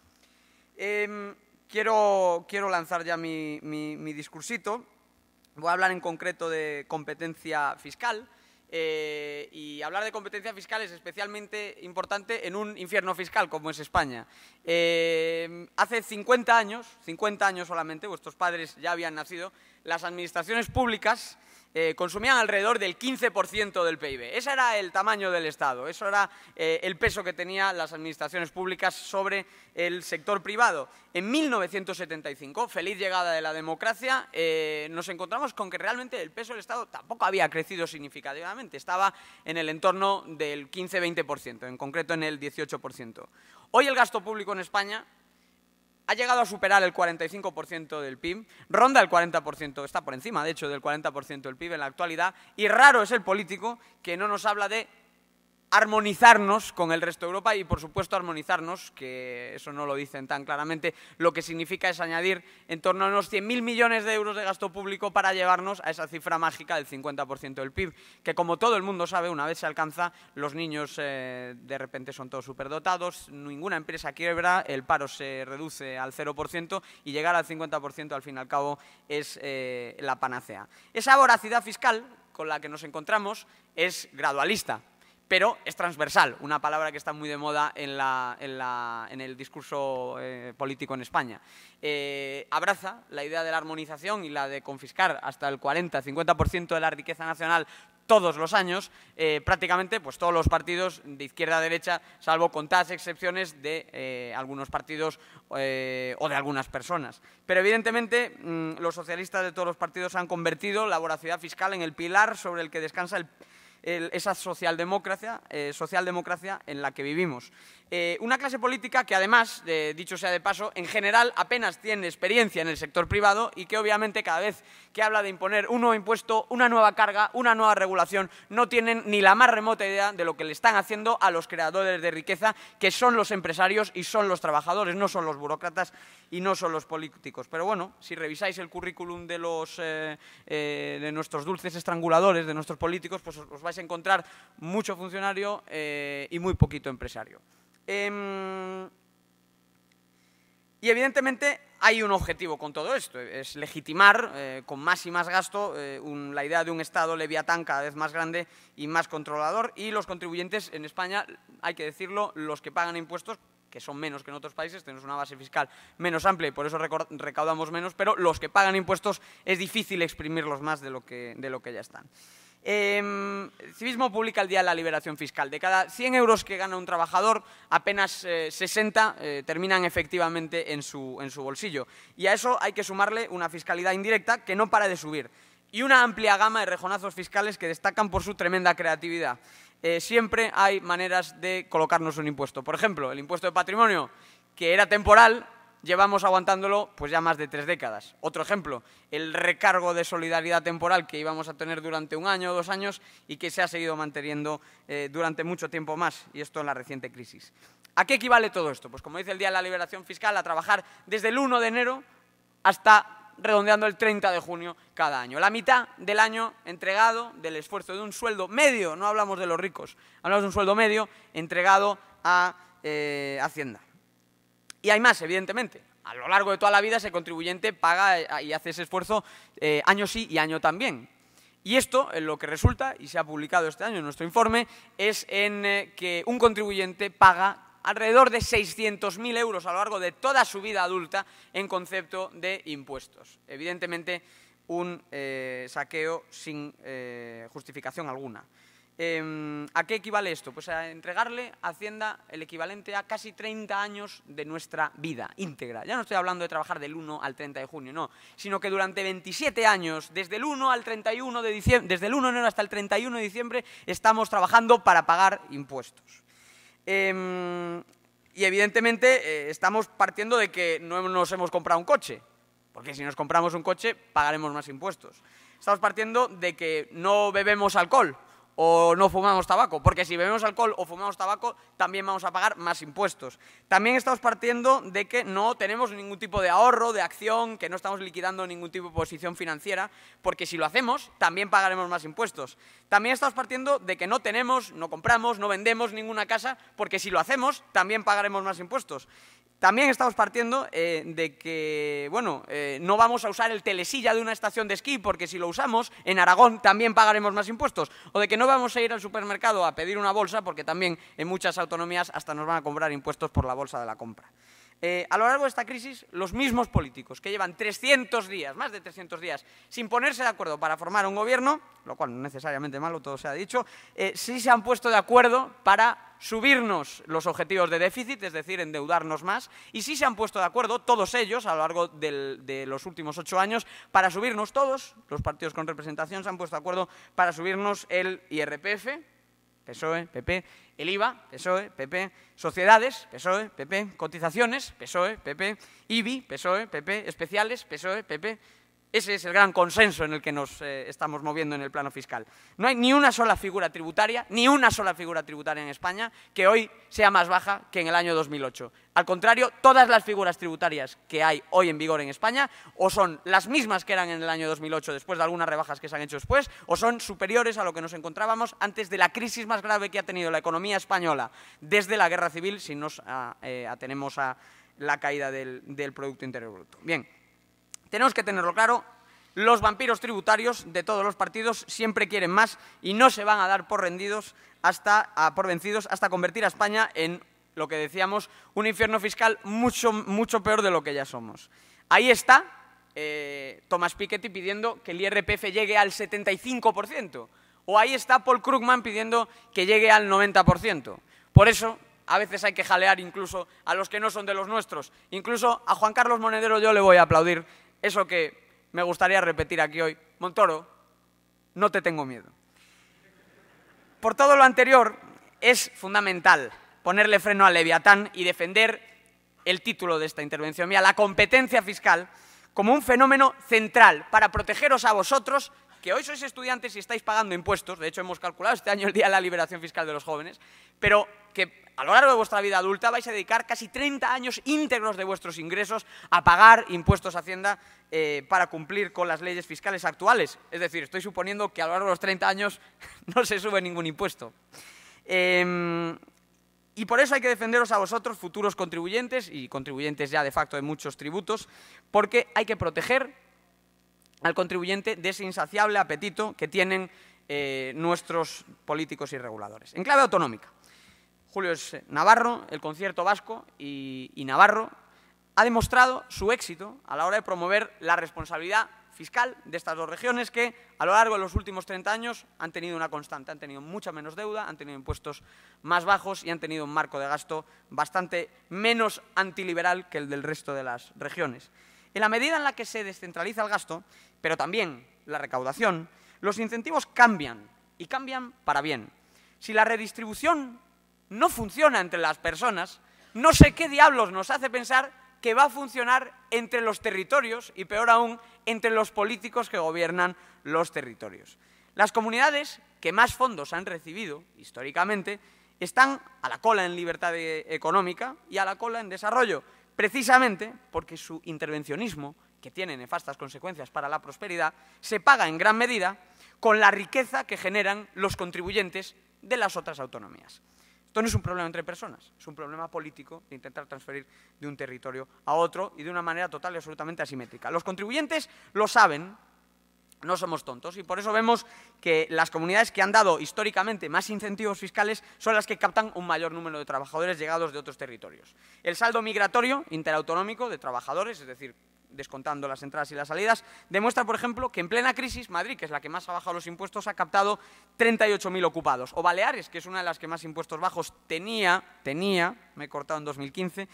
Eh, quiero, quiero lanzar ya mi, mi, mi discursito. Voy a hablar en concreto de competencia fiscal. Eh, y hablar de competencia fiscal es especialmente importante en un infierno fiscal como es España. Eh, hace cincuenta años, cincuenta años solamente, vuestros padres ya habían nacido, las administraciones públicas Eh, consumían alrededor del quince por ciento del P I B. Ese era el tamaño del Estado, eso era eh, el peso que tenían las administraciones públicas sobre el sector privado. En mil novecientos setenta y cinco, feliz llegada de la democracia, eh, nos encontramos con que realmente el peso del Estado tampoco había crecido significativamente, estaba en el entorno del quince a veinte por ciento, en concreto en el dieciocho por ciento. Hoy el gasto público en España ha llegado a superar el cuarenta y cinco por ciento del P I B, ronda el cuarenta por ciento, está por encima, de hecho, del cuarenta por ciento del P I B en la actualidad, y raro es el político que no nos habla de armonizarnos con el resto de Europa y, por supuesto, armonizarnos, que eso no lo dicen tan claramente, lo que significa es añadir en torno a unos cien mil millones de euros de gasto público para llevarnos a esa cifra mágica del cincuenta por ciento del P I B, que, como todo el mundo sabe, una vez se alcanza, los niños eh, de repente son todos superdotados, ninguna empresa quiebra, el paro se reduce al cero por ciento y llegar al cincuenta por ciento, al fin y al cabo, es eh, la panacea. Esa voracidad fiscal con la que nos encontramos es gradualista, pero es transversal, una palabra que está muy de moda en, la, en, la, en el discurso eh, político en España. Eh, abraza la idea de la armonización y la de confiscar hasta el cuarenta a cincuenta por ciento de la riqueza nacional todos los años, eh, prácticamente pues, todos los partidos de izquierda a derecha, salvo contadas excepciones de eh, algunos partidos eh, o de algunas personas. Pero evidentemente mmm, los socialistas de todos los partidos han convertido la voracidad fiscal en el pilar sobre el que descansa el El, esa socialdemocracia, eh, socialdemocracia en la que vivimos. Eh, una clase política que además, eh, dicho sea de paso, en general apenas tiene experiencia en el sector privado y que obviamente cada vez que habla de imponer un nuevo impuesto, una nueva carga, una nueva regulación, no tienen ni la más remota idea de lo que le están haciendo a los creadores de riqueza, que son los empresarios y son los trabajadores, no son los burócratas y no son los políticos. Pero bueno, si revisáis el currículum de, los, eh, eh, de nuestros dulces estranguladores, de nuestros políticos, pues os, os vais a encontrar mucho funcionario eh, y muy poquito empresario. Eh, Y evidentemente hay un objetivo con todo esto, es legitimar eh, con más y más gasto eh, un, la idea de un Estado leviatán cada vez más grande y más controlador, y los contribuyentes en España, hay que decirlo, los que pagan impuestos, que son menos que en otros países, tenemos una base fiscal menos amplia y por eso recaudamos menos, pero los que pagan impuestos es difícil exprimirlos más de lo que, de lo que ya están. Eh, Civismo publica el Día de la Liberación Fiscal. De cada cien euros que gana un trabajador, apenas eh, sesenta eh, terminan efectivamente en su, en su bolsillo. Y a eso hay que sumarle una fiscalidad indirecta que no para de subir. Y una amplia gama de rejonazos fiscales que destacan por su tremenda creatividad. Eh, siempre hay maneras de colocarnos un impuesto. Por ejemplo, el impuesto de patrimonio, que era temporal, llevamos aguantándolo pues ya más de tres décadas. Otro ejemplo, el recargo de solidaridad temporal que íbamos a tener durante un año o dos años y que se ha seguido manteniendo eh, durante mucho tiempo más, y esto en la reciente crisis. ¿A qué equivale todo esto? Pues como dice el Día de la Liberación Fiscal, a trabajar desde el uno de enero hasta redondeando el treinta de junio cada año. La mitad del año entregado del esfuerzo de un sueldo medio, no hablamos de los ricos, hablamos de un sueldo medio entregado a eh, Hacienda. Y hay más, evidentemente. A lo largo de toda la vida ese contribuyente paga y hace ese esfuerzo eh, año sí y año también. Y esto, en lo que resulta, y se ha publicado este año en nuestro informe, es en eh, que un contribuyente paga alrededor de seiscientos mil euros a lo largo de toda su vida adulta en concepto de impuestos. Evidentemente, un eh, saqueo sin eh, justificación alguna. Eh, ¿A qué equivale esto? Pues a entregarle a Hacienda el equivalente a casi treinta años de nuestra vida íntegra. Ya no estoy hablando de trabajar del uno al treinta de junio, no, sino que durante veintisiete años, desde el uno al treinta y uno de diciembre, desde el uno de enero hasta el treinta y uno de diciembre, estamos trabajando para pagar impuestos. Eh, y evidentemente eh, estamos partiendo de que no nos hemos comprado un coche, porque si nos compramos un coche pagaremos más impuestos. Estamos partiendo de que no bebemos alcohol o no fumamos tabaco, porque si bebemos alcohol o fumamos tabaco también vamos a pagar más impuestos. También estamos partiendo de que no tenemos ningún tipo de ahorro, de acción, que no estamos liquidando ningún tipo de posición financiera, porque si lo hacemos también pagaremos más impuestos. También estamos partiendo de que no tenemos, no compramos, no vendemos ninguna casa, porque si lo hacemos también pagaremos más impuestos. También estamos partiendo eh, de que, bueno, eh, no vamos a usar el telesilla de una estación de esquí porque si lo usamos, en Aragón también pagaremos más impuestos. O de que no vamos a ir al supermercado a pedir una bolsa porque también en muchas autonomías hasta nos van a cobrar impuestos por la bolsa de la compra. Eh, a lo largo de esta crisis, los mismos políticos que llevan trescientos días, más de trescientos días, sin ponerse de acuerdo para formar un gobierno, lo cual no es necesariamente malo, todo se ha dicho, eh, sí se han puesto de acuerdo para subirnos los objetivos de déficit, es decir, endeudarnos más, y sí se han puesto de acuerdo, todos ellos, a lo largo del, de los últimos ocho años, para subirnos todos, los partidos con representación se han puesto de acuerdo para subirnos el I R P F, P S O E, P P, el I V A, P S O E, P P, sociedades, P S O E, P P, cotizaciones, P S O E, P P, I B I, P S O E, P P, especiales, P S O E, P P. Ese es el gran consenso en el que nos eh, estamos moviendo en el plano fiscal. No hay ni una sola figura tributaria, ni una sola figura tributaria en España que hoy sea más baja que en el año dos mil ocho. Al contrario, todas las figuras tributarias que hay hoy en vigor en España o son las mismas que eran en el año dos mil ocho después de algunas rebajas que se han hecho después, o son superiores a lo que nos encontrábamos antes de la crisis más grave que ha tenido la economía española desde la Guerra Civil, si nos a, eh, atenemos a la caída del, del Producto Interior Bruto. Bien. Tenemos que tenerlo claro, los vampiros tributarios de todos los partidos siempre quieren más y no se van a dar por rendidos hasta, a, por vencidos hasta convertir a España en, lo que decíamos, un infierno fiscal mucho, mucho peor de lo que ya somos. Ahí está eh, Thomas Piketty pidiendo que el I R P F llegue al setenta y cinco por ciento, o ahí está Paul Krugman pidiendo que llegue al noventa por ciento. Por eso, a veces hay que jalear incluso a los que no son de los nuestros. Incluso a Juan Carlos Monedero yo le voy a aplaudir eso que me gustaría repetir aquí hoy. Montoro, no te tengo miedo. Por todo lo anterior, es fundamental ponerle freno al Leviatán y defender el título de esta intervención mía, la competencia fiscal, como un fenómeno central para protegeros a vosotros, que hoy sois estudiantes y estáis pagando impuestos, de hecho hemos calculado este año el Día de la Liberación Fiscal de los Jóvenes, pero que a lo largo de vuestra vida adulta vais a dedicar casi treinta años íntegros de vuestros ingresos a pagar impuestos a Hacienda eh, para cumplir con las leyes fiscales actuales. Es decir, estoy suponiendo que a lo largo de los treinta años no se sube ningún impuesto. Eh, Y por eso hay que defenderos a vosotros, futuros contribuyentes, y contribuyentes ya de facto de muchos tributos, porque hay que proteger al contribuyente de ese insaciable apetito que tienen eh, nuestros políticos y reguladores. En clave autonómica, Julio es navarro, el concierto vasco y, y navarro ha demostrado su éxito a la hora de promover la responsabilidad fiscal de estas dos regiones que a lo largo de los últimos treinta años han tenido una constante, han tenido mucha menos deuda, han tenido impuestos más bajos y han tenido un marco de gasto bastante menos antiliberal que el del resto de las regiones. En la medida en la que se descentraliza el gasto, pero también la recaudación, los incentivos cambian y cambian para bien. Si la redistribución no funciona entre las personas, no sé qué diablos nos hace pensar que va a funcionar entre los territorios y, peor aún, entre los políticos que gobiernan los territorios. Las comunidades que más fondos han recibido, históricamente, están a la cola en libertad económica y a la cola en desarrollo, precisamente porque su intervencionismo, que tiene nefastas consecuencias para la prosperidad, se paga en gran medida con la riqueza que generan los contribuyentes de las otras autonomías. Esto no es un problema entre personas, es un problema político de intentar transferir de un territorio a otro y de una manera total y absolutamente asimétrica. Los contribuyentes lo saben, no somos tontos, y por eso vemos que las comunidades que han dado históricamente más incentivos fiscales son las que captan un mayor número de trabajadores llegados de otros territorios. El saldo migratorio interautonómico de trabajadores, es decir, descontando las entradas y las salidas, demuestra, por ejemplo, que en plena crisis, Madrid, que es la que más ha bajado los impuestos, ha captado treinta y ocho mil ocupados. O Baleares, que es una de las que más impuestos bajos tenía, tenía, me he cortado en dos mil quince,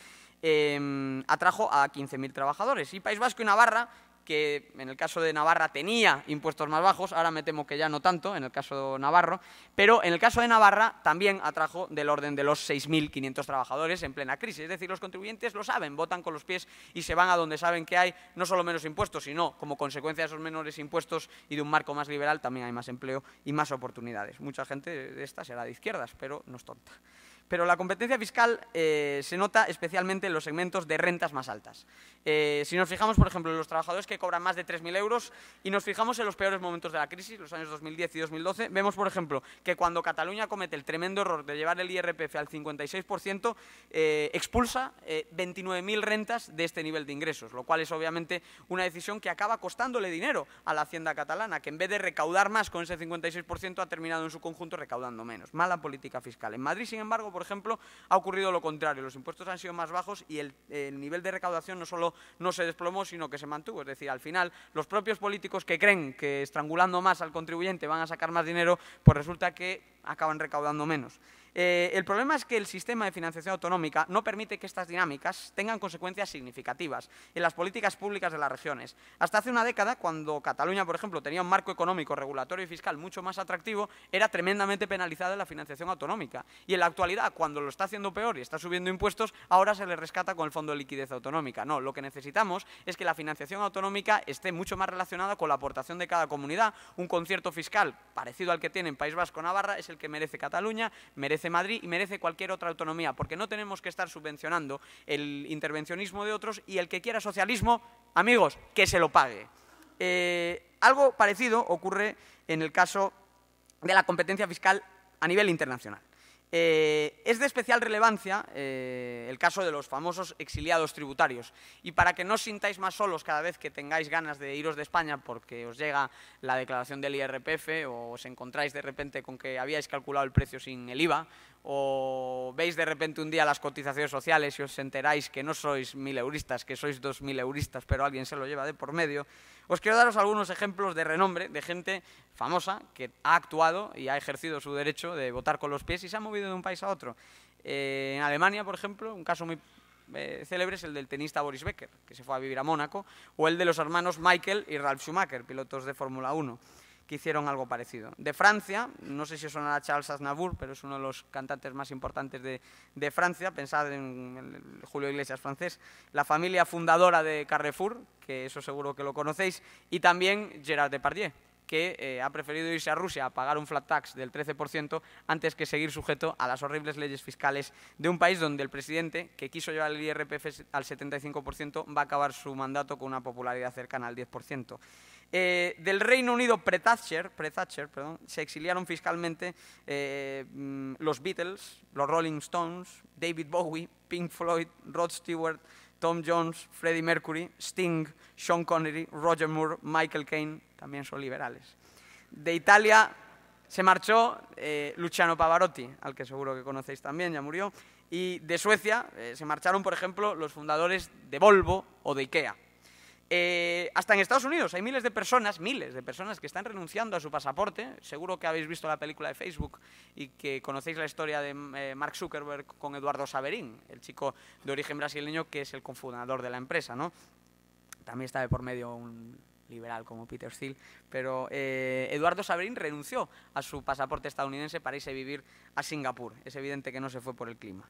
eh, atrajo a quince mil trabajadores. Y País Vasco y Navarra, que en el caso de Navarra tenía impuestos más bajos, ahora me temo que ya no tanto, en el caso navarro, pero en el caso de Navarra también atrajo del orden de los seis mil quinientos trabajadores en plena crisis. Es decir, los contribuyentes lo saben, votan con los pies y se van a donde saben que hay no solo menos impuestos, sino como consecuencia de esos menores impuestos y de un marco más liberal también hay más empleo y más oportunidades. Mucha gente de esta será de izquierdas, pero no es tonta. Pero la competencia fiscal eh, se nota especialmente en los segmentos de rentas más altas. Eh, si nos fijamos, por ejemplo, en los trabajadores que cobran más de tres mil euros y nos fijamos en los peores momentos de la crisis, los años dos mil diez y dos mil doce, vemos, por ejemplo, que cuando Cataluña comete el tremendo error de llevar el I R P F al cincuenta y seis por ciento, eh, expulsa eh, veintinueve mil rentas de este nivel de ingresos, lo cual es obviamente una decisión que acaba costándole dinero a la hacienda catalana, que en vez de recaudar más con ese cincuenta y seis por ciento ha terminado en su conjunto recaudando menos. Mala política fiscal. En Madrid, sin embargo, por ejemplo, ha ocurrido lo contrario. Los impuestos han sido más bajos y el, el nivel de recaudación no solo no se desplomó, sino que se mantuvo. Es decir, al final, los propios políticos que creen que estrangulando más al contribuyente van a sacar más dinero, pues resulta que acaban recaudando menos. Eh, el problema es que el sistema de financiación autonómica no permite que estas dinámicas tengan consecuencias significativas en las políticas públicas de las regiones. Hasta hace una década, cuando Cataluña, por ejemplo, tenía un marco económico, regulatorio y fiscal mucho más atractivo, era tremendamente penalizada en la financiación autonómica. Y en la actualidad, cuando lo está haciendo peor y está subiendo impuestos, ahora se le rescata con el Fondo de Liquidez Autonómica. No, lo que necesitamos es que la financiación autonómica esté mucho más relacionada con la aportación de cada comunidad. Un concierto fiscal parecido al que tiene en País Vasco o Navarra es el que merece Cataluña, merece Madrid y merece cualquier otra autonomía, porque no tenemos que estar subvencionando el intervencionismo de otros y el que quiera socialismo, amigos, que se lo pague. Eh, algo parecido ocurre en el caso de la competencia fiscal a nivel internacional. Eh, es de especial relevancia eh, el caso de los famosos exiliados tributarios. Y para que no os sintáis más solos cada vez que tengáis ganas de iros de España porque os llega la declaración del I R P F o os encontráis de repente con que habíais calculado el precio sin el I V A o veis de repente un día las cotizaciones sociales y os enteráis que no sois mil euristas, que sois dos mil euristas, pero alguien se lo lleva de por medio, os quiero daros algunos ejemplos de renombre de gente famosa que ha actuado y ha ejercido su derecho de votar con los pies y se ha movido de un país a otro. Eh, en Alemania, por ejemplo, un caso muy eh, célebre es el del tenista Boris Becker, que se fue a vivir a Mónaco, o el de los hermanos Michael y Ralf Schumacher, pilotos de Fórmula uno. Que hicieron algo parecido. De Francia, no sé si os sonará Charles Aznavour, pero es uno de los cantantes más importantes de, de Francia, pensad en el Julio Iglesias francés, la familia fundadora de Carrefour, que eso seguro que lo conocéis, y también Gerard Depardieu, que eh, ha preferido irse a Rusia a pagar un flat tax del trece por ciento antes que seguir sujeto a las horribles leyes fiscales de un país donde el presidente, que quiso llevar el I R P F al setenta y cinco por ciento, va a acabar su mandato con una popularidad cercana al diez por ciento. Eh, del Reino Unido pre-Thatcher, pre-Thatcher, perdón, se exiliaron fiscalmente eh, los Beatles, los Rolling Stones, David Bowie, Pink Floyd, Rod Stewart, Tom Jones, Freddie Mercury, Sting, Sean Connery, Roger Moore, Michael Caine, también son liberales. De Italia se marchó eh, Luciano Pavarotti, al que seguro que conocéis también, ya murió, y de Suecia eh, se marcharon, por ejemplo, los fundadores de Volvo o de IKEA. Eh, hasta en Estados Unidos hay miles de personas, miles de personas que están renunciando a su pasaporte. Seguro que habéis visto la película de Facebook y que conocéis la historia de eh, Mark Zuckerberg con Eduardo Saverin, el chico de origen brasileño que es el cofundador de la empresa, ¿no? También está de por medio un liberal como Peter Thiel, pero eh, Eduardo Saverin renunció a su pasaporte estadounidense para irse a vivir a Singapur. Es evidente que no se fue por el clima.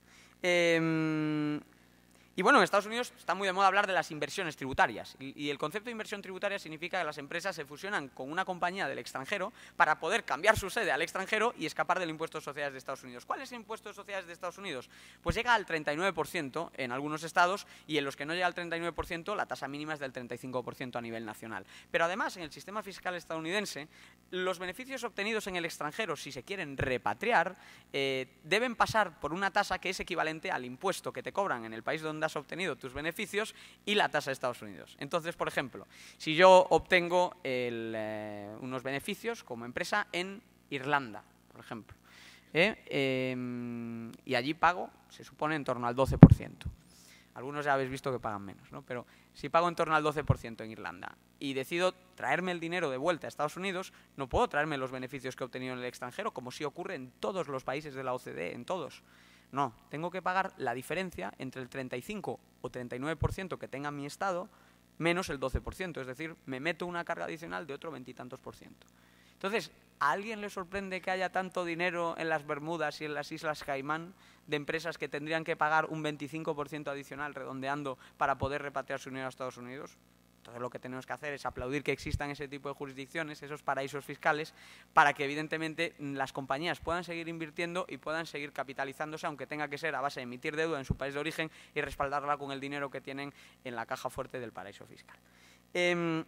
Eh, Y bueno, en Estados Unidos está muy de moda hablar de las inversiones tributarias. Y, y el concepto de inversión tributaria significa que las empresas se fusionan con una compañía del extranjero para poder cambiar su sede al extranjero y escapar del impuesto de sociedades de Estados Unidos. ¿Cuál es el impuesto de sociedades de Estados Unidos? Pues llega al treinta y nueve por ciento en algunos estados y en los que no llega al treinta y nueve por ciento la tasa mínima es del treinta y cinco por ciento a nivel nacional. Pero además, en el sistema fiscal estadounidense, los beneficios obtenidos en el extranjero, si se quieren repatriar, eh, deben pasar por una tasa que es equivalente al impuesto que te cobran en el país donde has obtenido tus beneficios y la tasa de Estados Unidos. Entonces, por ejemplo, si yo obtengo el, eh, unos beneficios como empresa en Irlanda, por ejemplo, ¿eh? Eh, y allí pago, se supone, en torno al doce por ciento. Algunos ya habéis visto que pagan menos, ¿no? Pero si pago en torno al doce por ciento en Irlanda y decido traerme el dinero de vuelta a Estados Unidos, no puedo traerme los beneficios que he obtenido en el extranjero, como sí ocurre en todos los países de la O C D E, en todos. No, tengo que pagar la diferencia entre el treinta y cinco o treinta y nueve por ciento que tenga mi estado menos el doce por ciento, es decir, me meto una carga adicional de otro veintitantos por ciento. Entonces, ¿a alguien le sorprende que haya tanto dinero en las Bermudas y en las Islas Caimán de empresas que tendrían que pagar un veinticinco por ciento adicional redondeando para poder repatriar su dinero a Estados Unidos? Entonces lo que tenemos que hacer es aplaudir que existan ese tipo de jurisdicciones, esos paraísos fiscales, para que evidentemente las compañías puedan seguir invirtiendo y puedan seguir capitalizándose, aunque tenga que ser a base de emitir deuda en su país de origen y respaldarla con el dinero que tienen en la caja fuerte del paraíso fiscal. Eh,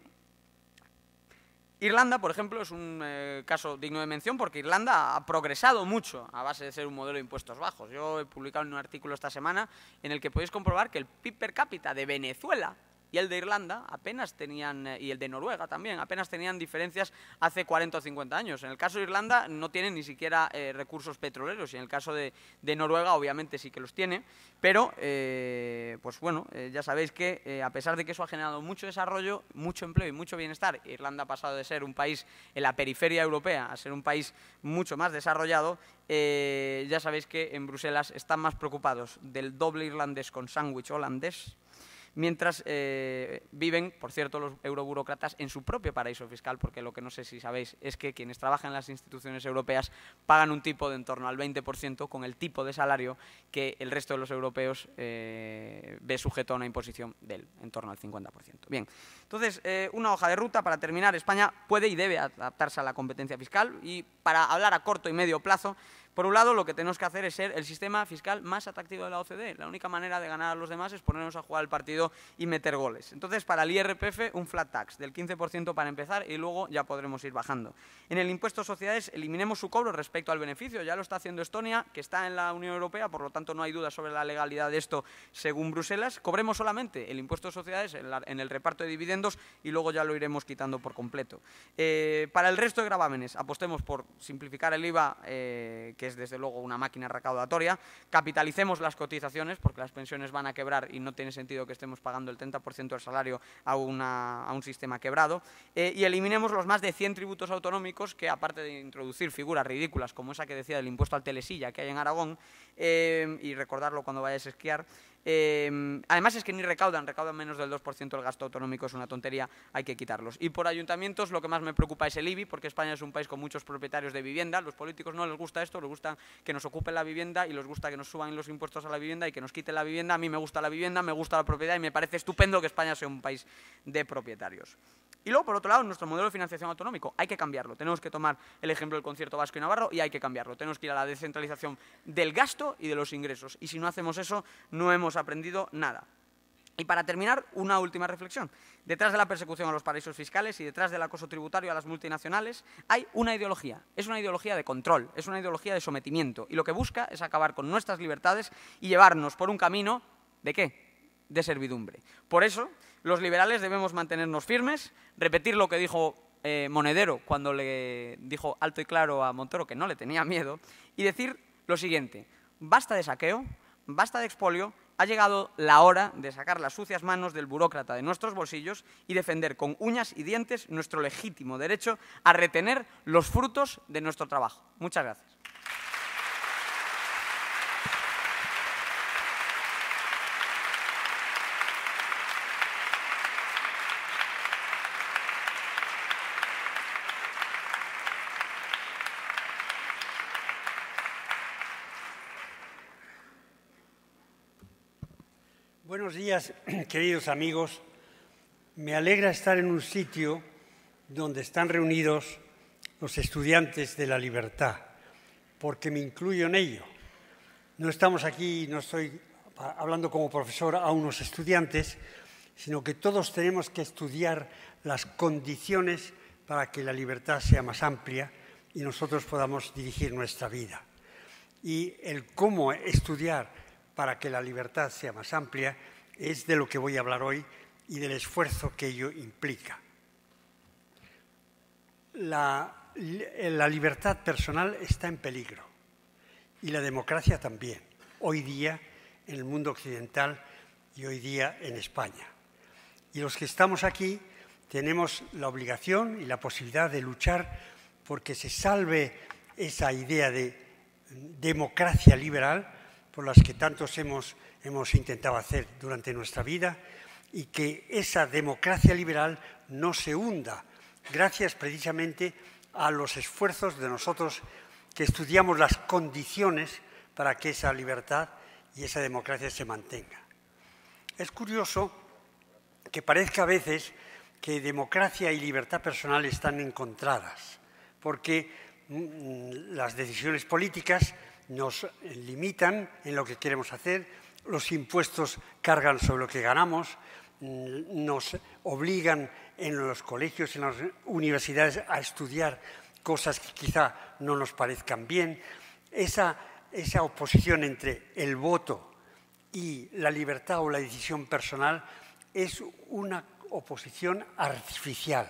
Irlanda, por ejemplo, es un eh, caso digno de mención porque Irlanda ha progresado mucho a base de ser un modelo de impuestos bajos. Yo he publicado un artículo esta semana en el que podéis comprobar que el P I B per cápita de Venezuela y el de Irlanda apenas tenían, y el de Noruega también, apenas tenían diferencias hace cuarenta o cincuenta años. En el caso de Irlanda no tienen ni siquiera eh, recursos petroleros y en el caso de, de Noruega obviamente sí que los tiene, pero eh, pues bueno, eh, ya sabéis que eh, a pesar de que eso ha generado mucho desarrollo, mucho empleo y mucho bienestar, Irlanda ha pasado de ser un país en la periferia europea a ser un país mucho más desarrollado. Eh, ya sabéis que en Bruselas están más preocupados del doble irlandés con sándwich holandés, mientras eh, viven, por cierto, los euroburócratas en su propio paraíso fiscal, porque lo que no sé si sabéis es que quienes trabajan en las instituciones europeas pagan un tipo de en torno al veinte por ciento con el tipo de salario que el resto de los europeos eh, ve sujeto a una imposición del en torno al cincuenta por ciento. Bien, entonces, eh, una hoja de ruta para terminar. España puede y debe adaptarse a la competencia fiscal y para hablar a corto y medio plazo, por un lado, lo que tenemos que hacer es ser el sistema fiscal más atractivo de la O C D E. La única manera de ganar a los demás es ponernos a jugar el partido y meter goles. Entonces, para el I R P F, un flat tax del quince por ciento para empezar y luego ya podremos ir bajando. En el impuesto a sociedades, eliminemos su cobro respecto al beneficio. Ya lo está haciendo Estonia, que está en la Unión Europea, por lo tanto no hay duda sobre la legalidad de esto según Bruselas. Cobremos solamente el impuesto a sociedades en, la, en el reparto de dividendos y luego ya lo iremos quitando por completo. Eh, para el resto de gravámenes, apostemos por simplificar el I V A, eh, que es desde luego una máquina recaudatoria, capitalicemos las cotizaciones porque las pensiones van a quebrar y no tiene sentido que estemos pagando el treinta por ciento del salario a, una, a un sistema quebrado, eh, y eliminemos los más de cien tributos autonómicos que, aparte de introducir figuras ridículas como esa que decía del impuesto al telesilla que hay en Aragón, eh, y recordarlo cuando vayáis a esquiar, Eh, además es que ni recaudan, recaudan menos del dos por ciento del gasto autonómico, es una tontería, hay que quitarlos. Y por ayuntamientos lo que más me preocupa es el I B I, porque España es un país con muchos propietarios de vivienda. Los políticos no les gusta esto, les gusta que nos ocupen la vivienda y les gusta que nos suban los impuestos a la vivienda y que nos quiten la vivienda. A mí me gusta la vivienda, me gusta la propiedad y me parece estupendo que España sea un país de propietarios. Y luego, por otro lado, nuestro modelo de financiación autonómico, hay que cambiarlo. Tenemos que tomar el ejemplo del concierto vasco y navarro y hay que cambiarlo. Tenemos que ir a la descentralización del gasto y de los ingresos. Y si no hacemos eso, no hemos aprendido nada. Y para terminar, una última reflexión. Detrás de la persecución a los paraísos fiscales y detrás del acoso tributario a las multinacionales hay una ideología. Es una ideología de control, es una ideología de sometimiento. Y lo que busca es acabar con nuestras libertades y llevarnos por un camino, ¿de qué? De servidumbre. Por eso, los liberales debemos mantenernos firmes, repetir lo que dijo eh, Monedero cuando le dijo alto y claro a Montoro que no le tenía miedo, y decir lo siguiente: basta de saqueo, basta de expolio. Ha llegado la hora de sacar las sucias manos del burócrata de nuestros bolsillos y defender con uñas y dientes nuestro legítimo derecho a retener los frutos de nuestro trabajo. Muchas gracias. Buenos días, queridos amigos. Me alegra estar en un sitio donde están reunidos los estudiantes de la libertad, porque me incluyo en ello. No estamos aquí, no estoy hablando como profesor a unos estudiantes, sino que todos tenemos que estudiar las condiciones para que la libertad sea más amplia y nosotros podamos dirigir nuestra vida. Y el cómo estudiar para que la libertad sea más amplia es de lo que voy a hablar hoy y del esfuerzo que ello implica. La, la libertad personal está en peligro y la democracia también, hoy día en el mundo occidental y hoy día en España. Y los que estamos aquí tenemos la obligación y la posibilidad de luchar porque se salve esa idea de democracia liberal por las que tantos hemos, hemos intentado hacer durante nuestra vida, y que esa democracia liberal no se hunda, gracias precisamente a los esfuerzos de nosotros que estudiamos las condiciones para que esa libertad y esa democracia se mantenga. Es curioso que parezca a veces que democracia y libertad personal están encontradas, porque las decisiones políticas nos limitan en lo que queremos hacer, los impuestos cargan sobre lo que ganamos, nos obligan en los colegios, en las universidades a estudiar cosas que quizá no nos parezcan bien. Esa, esa oposición entre el voto y la libertad o la decisión personal es una oposición artificial,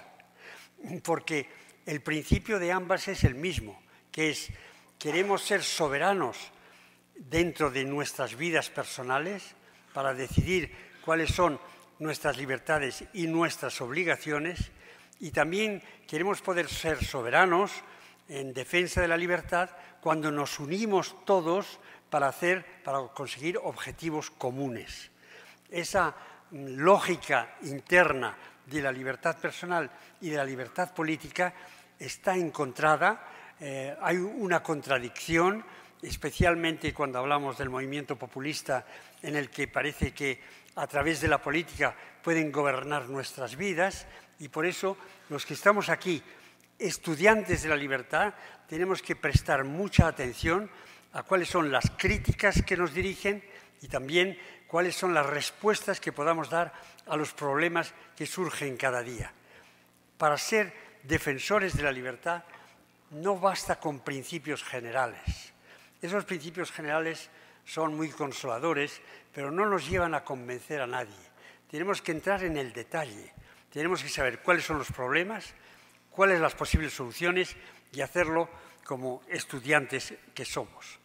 porque el principio de ambas es el mismo, que es queremos ser soberanos dentro de nuestras vidas personales para decidir cuáles son nuestras libertades y nuestras obligaciones, y también queremos poder ser soberanos en defensa de la libertad cuando nos unimos todos para, hacer, para conseguir objetivos comunes. Esa lógica interna de la libertad personal y de la libertad política está encontrada. Eh, hay una contradicción, especialmente cuando hablamos del movimiento populista, en el que parece que a través de la política pueden gobernar nuestras vidas, y por eso los que estamos aquí, estudiantes de la libertad, tenemos que prestar mucha atención a cuáles son las críticas que nos dirigen y también cuáles son las respuestas que podamos dar a los problemas que surgen cada día. Para ser defensores de la libertad no basta con principios generales. Esos principios generales son muy consoladores, pero no nos llevan a convencer a nadie. Tenemos que entrar en el detalle, tenemos que saber cuáles son los problemas, cuáles las posibles soluciones y hacerlo como estudiantes que somos.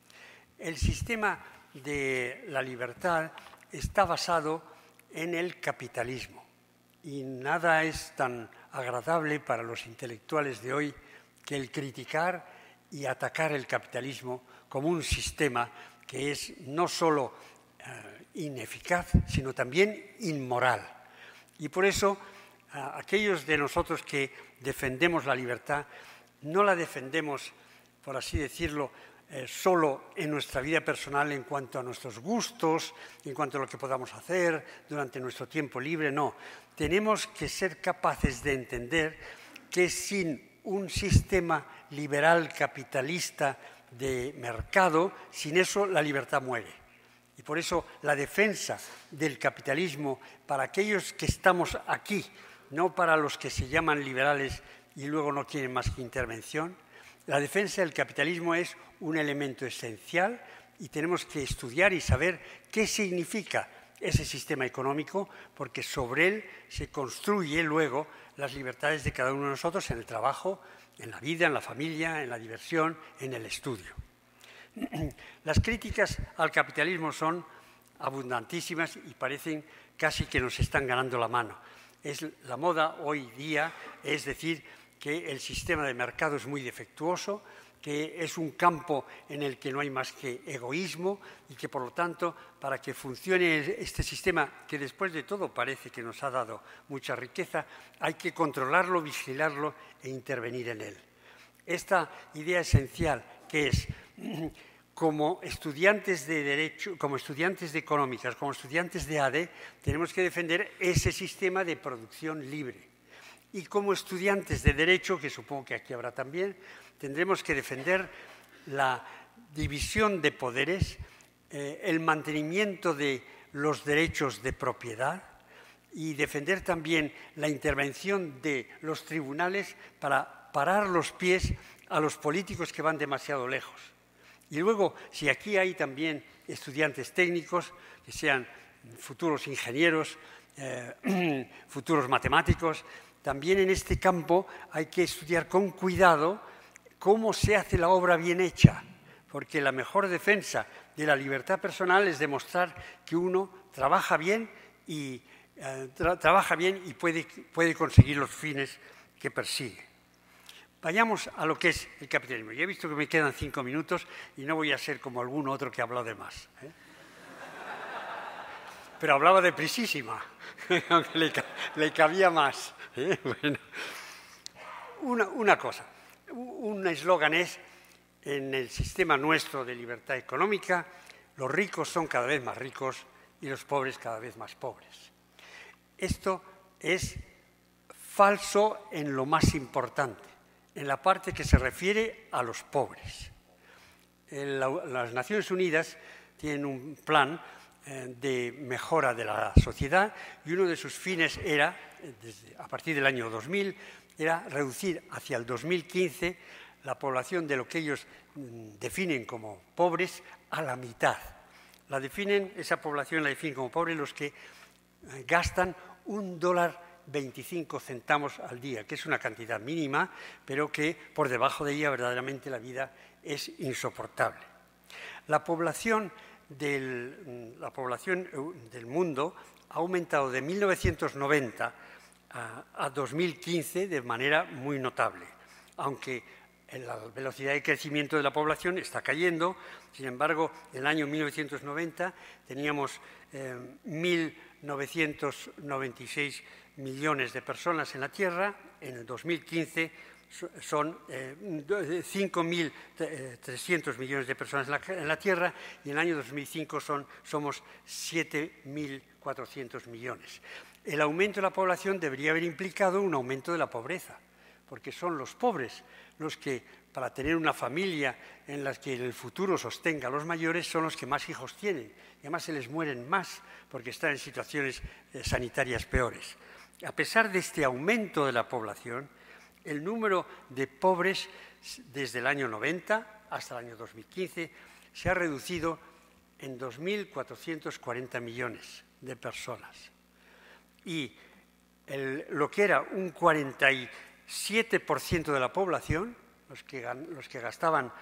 El sistema de la libertad está basado en el capitalismo y nada es tan agradable para los intelectuales de hoy que el criticar y atacar el capitalismo como un sistema que es no solo eh, ineficaz, sino también inmoral. Y por eso, a aquellos de nosotros que defendemos la libertad, no la defendemos, por así decirlo, eh, solo en nuestra vida personal en cuanto a nuestros gustos, en cuanto a lo que podamos hacer durante nuestro tiempo libre, no. Tenemos que ser capaces de entender que sin un sistema liberal capitalista de mercado, sin eso la libertad muere. Y por eso la defensa del capitalismo para aquellos que estamos aquí, no para los que se llaman liberales y luego no quieren más que intervención, la defensa del capitalismo es un elemento esencial y tenemos que estudiar y saber qué significa ese sistema económico, porque sobre él se construye luego las libertades de cada uno de nosotros en el trabajo, en la vida, en la familia, en la diversión, en el estudio. Las críticas al capitalismo son abundantísimas y parecen casi que nos están ganando la mano. Es la moda hoy día es decir que el sistema de mercado es muy defectuoso, que es un campo en el que no hay más que egoísmo y que, por lo tanto, para que funcione este sistema, que después de todo parece que nos ha dado mucha riqueza, hay que controlarlo, vigilarlo e intervenir en él. Esta idea esencial que es, como estudiantes de Derecho, como estudiantes de Económicas, como estudiantes de A D E, tenemos que defender ese sistema de producción libre. Y como estudiantes de Derecho, que supongo que aquí habrá también, tendremos que defender la división de poderes, eh, el mantenimiento de los derechos de propiedad y defender también la intervención de los tribunales para parar los pies a los políticos que van demasiado lejos. Y luego, si aquí hay también estudiantes técnicos, que sean futuros ingenieros, eh, futuros matemáticos, también en este campo hay que estudiar con cuidado cómo se hace la obra bien hecha, porque la mejor defensa de la libertad personal es demostrar que uno trabaja bien y, eh, tra trabaja bien y puede, puede conseguir los fines que persigue. Vayamos a lo que es el capitalismo. Ya he visto que me quedan cinco minutos y no voy a ser como algún otro que ha hablado de más, ¿eh? Pero hablaba deprisísima, aunque le, le cabía más. ¿eh? Bueno, una, una cosa, un eslogan es, en el sistema nuestro de libertad económica, los ricos son cada vez más ricos y los pobres cada vez más pobres. Esto es falso en lo más importante, en la parte que se refiere a los pobres. La, las Naciones Unidas tienen un plan eh, de mejora de la sociedad y uno de sus fines era, desde, a partir del año dos mil, era reducir hacia el dos mil quince la población de lo que ellos mm, definen como pobres a la mitad. La definen, esa población la definen como pobre los que eh, gastan un dólar veinticinco centavos al día, que es una cantidad mínima, pero que por debajo de ella verdaderamente la vida es insoportable. La población del, la población del mundo ha aumentado de mil novecientos noventa a, a dos mil quince de manera muy notable, aunque la velocidad de crecimiento de la población está cayendo. Sin embargo, en el año mil novecientos noventa teníamos eh, mil novecientos noventa y seis millones de personas en la Tierra, en el dos mil quince son eh, cinco mil trescientos millones de personas en la, en la Tierra y en el año dos mil cinco son, somos siete mil cuatrocientos millones. El aumento de la población debería haber implicado un aumento de la pobreza, porque son los pobres los que, para tener una familia en la que en el futuro sostenga a los mayores, son los que más hijos tienen. Y además se les mueren más porque están en situaciones eh, sanitarias peores. A pesar de este aumento de la población, el número de pobres desde el año noventa hasta el año dos mil quince se ha reducido en dos mil cuatrocientos cuarenta millones de personas. Y el, lo que era un cuarenta y siete por ciento de la población, los que, los que gastaban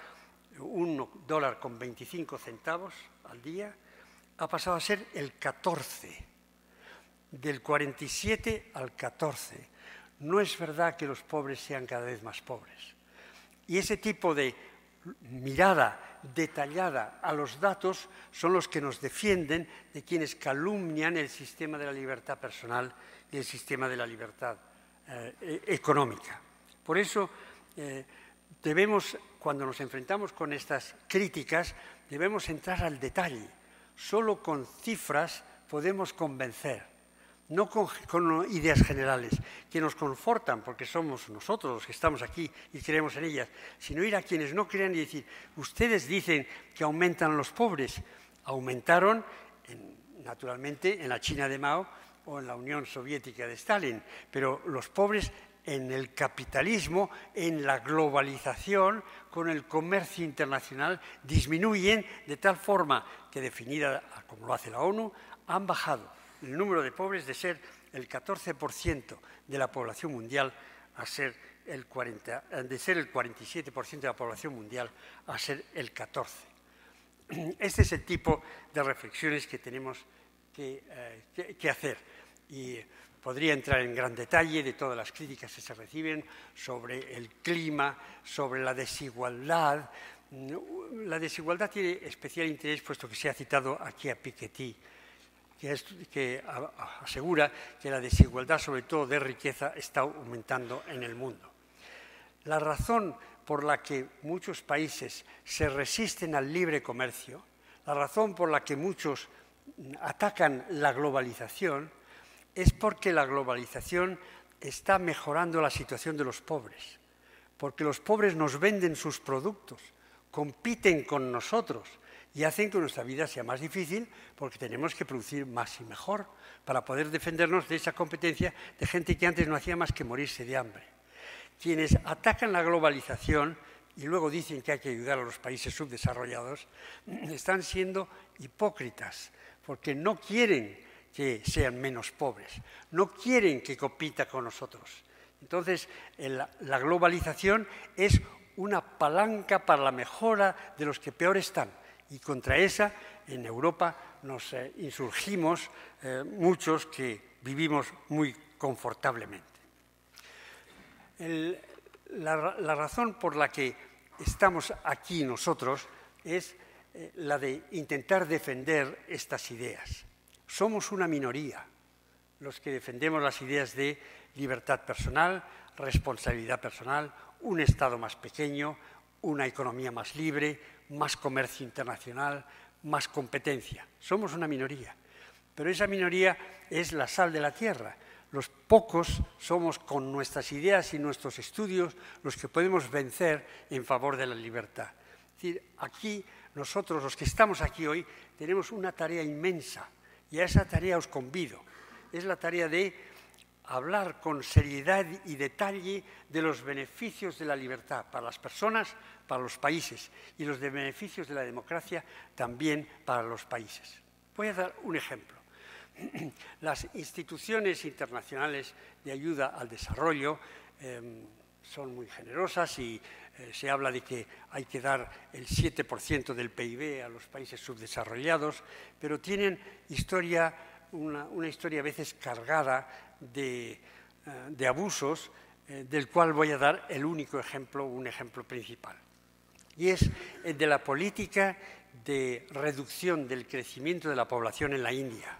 un dólar con veinticinco centavos al día, ha pasado a ser el catorce, del cuarenta y siete al catorce. No es verdad que los pobres sean cada vez más pobres. Y ese tipo de mirada detallada a los datos son los que nos defienden de quienes calumnian el sistema de la libertad personal y el sistema de la libertad eh, económica. Por eso eh, debemos, cuando nos enfrentamos con estas críticas, debemos entrar al detalle. Solo con cifras podemos convencer. No con, con ideas generales que nos confortan, porque somos nosotros los que estamos aquí y creemos en ellas, sino ir a quienes no crean y decir, ustedes dicen que aumentan los pobres Aumentaron, en, naturalmente, en la China de Mao o en la Unión Soviética de Stalin, pero los pobres en el capitalismo, en la globalización, con el comercio internacional, disminuyen de tal forma que, definida como lo hace la ONU, han bajado el número de pobres de ser el catorce por ciento de la población mundial a ser el cuarenta, de ser el cuarenta y siete por ciento de la población mundial a ser el catorce por ciento. Este es el tipo de reflexiones que tenemos que, eh, que, que hacer. Y podría entrar en gran detalle de todas las críticas que se reciben sobre el clima, sobre la desigualdad. La desigualdad tiene especial interés, puesto que se ha citado aquí a Piketty, que, es, que asegura que la desigualdad, sobre todo de riqueza, está aumentando en el mundo. La razón por la que muchos países se resisten al libre comercio, la razón por la que muchos atacan la globalización, es porque la globalización está mejorando la situación de los pobres, porque los pobres nos venden sus productos, compiten con nosotros y hacen que nuestra vida sea más difícil porque tenemos que producir más y mejor para poder defendernos de esa competencia de gente que antes no hacía más que morirse de hambre. Quienes atacan la globalización y luego dicen que hay que ayudar a los países subdesarrollados están siendo hipócritas porque no quieren que sean menos pobres, no quieren que compita con nosotros. Entonces, la, la globalización es una palanca para la mejora de los que peor están. Y contra esa, en Europa, nos eh, insurgimos eh, muchos que vivimos muy confortablemente. El, la, la razón por la que estamos aquí nosotros es eh, la de intentar defender estas ideas. Somos una minoría los que defendemos las ideas de libertad personal, responsabilidad personal, un Estado más pequeño, una economía más libre, más comercio internacional, más competencia. Somos una minoría, pero esa minoría es la sal de la tierra. Los pocos somos, con nuestras ideas y nuestros estudios, los que podemos vencer en favor de la libertad. Es decir, aquí, nosotros, los que estamos aquí hoy, tenemos una tarea inmensa. Y a esa tarea os convido. Es la tarea de hablar con seriedad y detalle de los beneficios de la libertad para las personas, para los países, y los de beneficios de la democracia también para los países. Voy a dar un ejemplo. Las instituciones internacionales de ayuda al desarrollo eh, son muy generosas y eh, se habla de que hay que dar el siete por ciento del P I B a los países subdesarrollados, pero tienen historia, una, una historia a veces cargada de, eh, de abusos, eh, del cual voy a dar el único ejemplo, un ejemplo principal. Y es el de la política de reducción del crecimiento de la población en la India.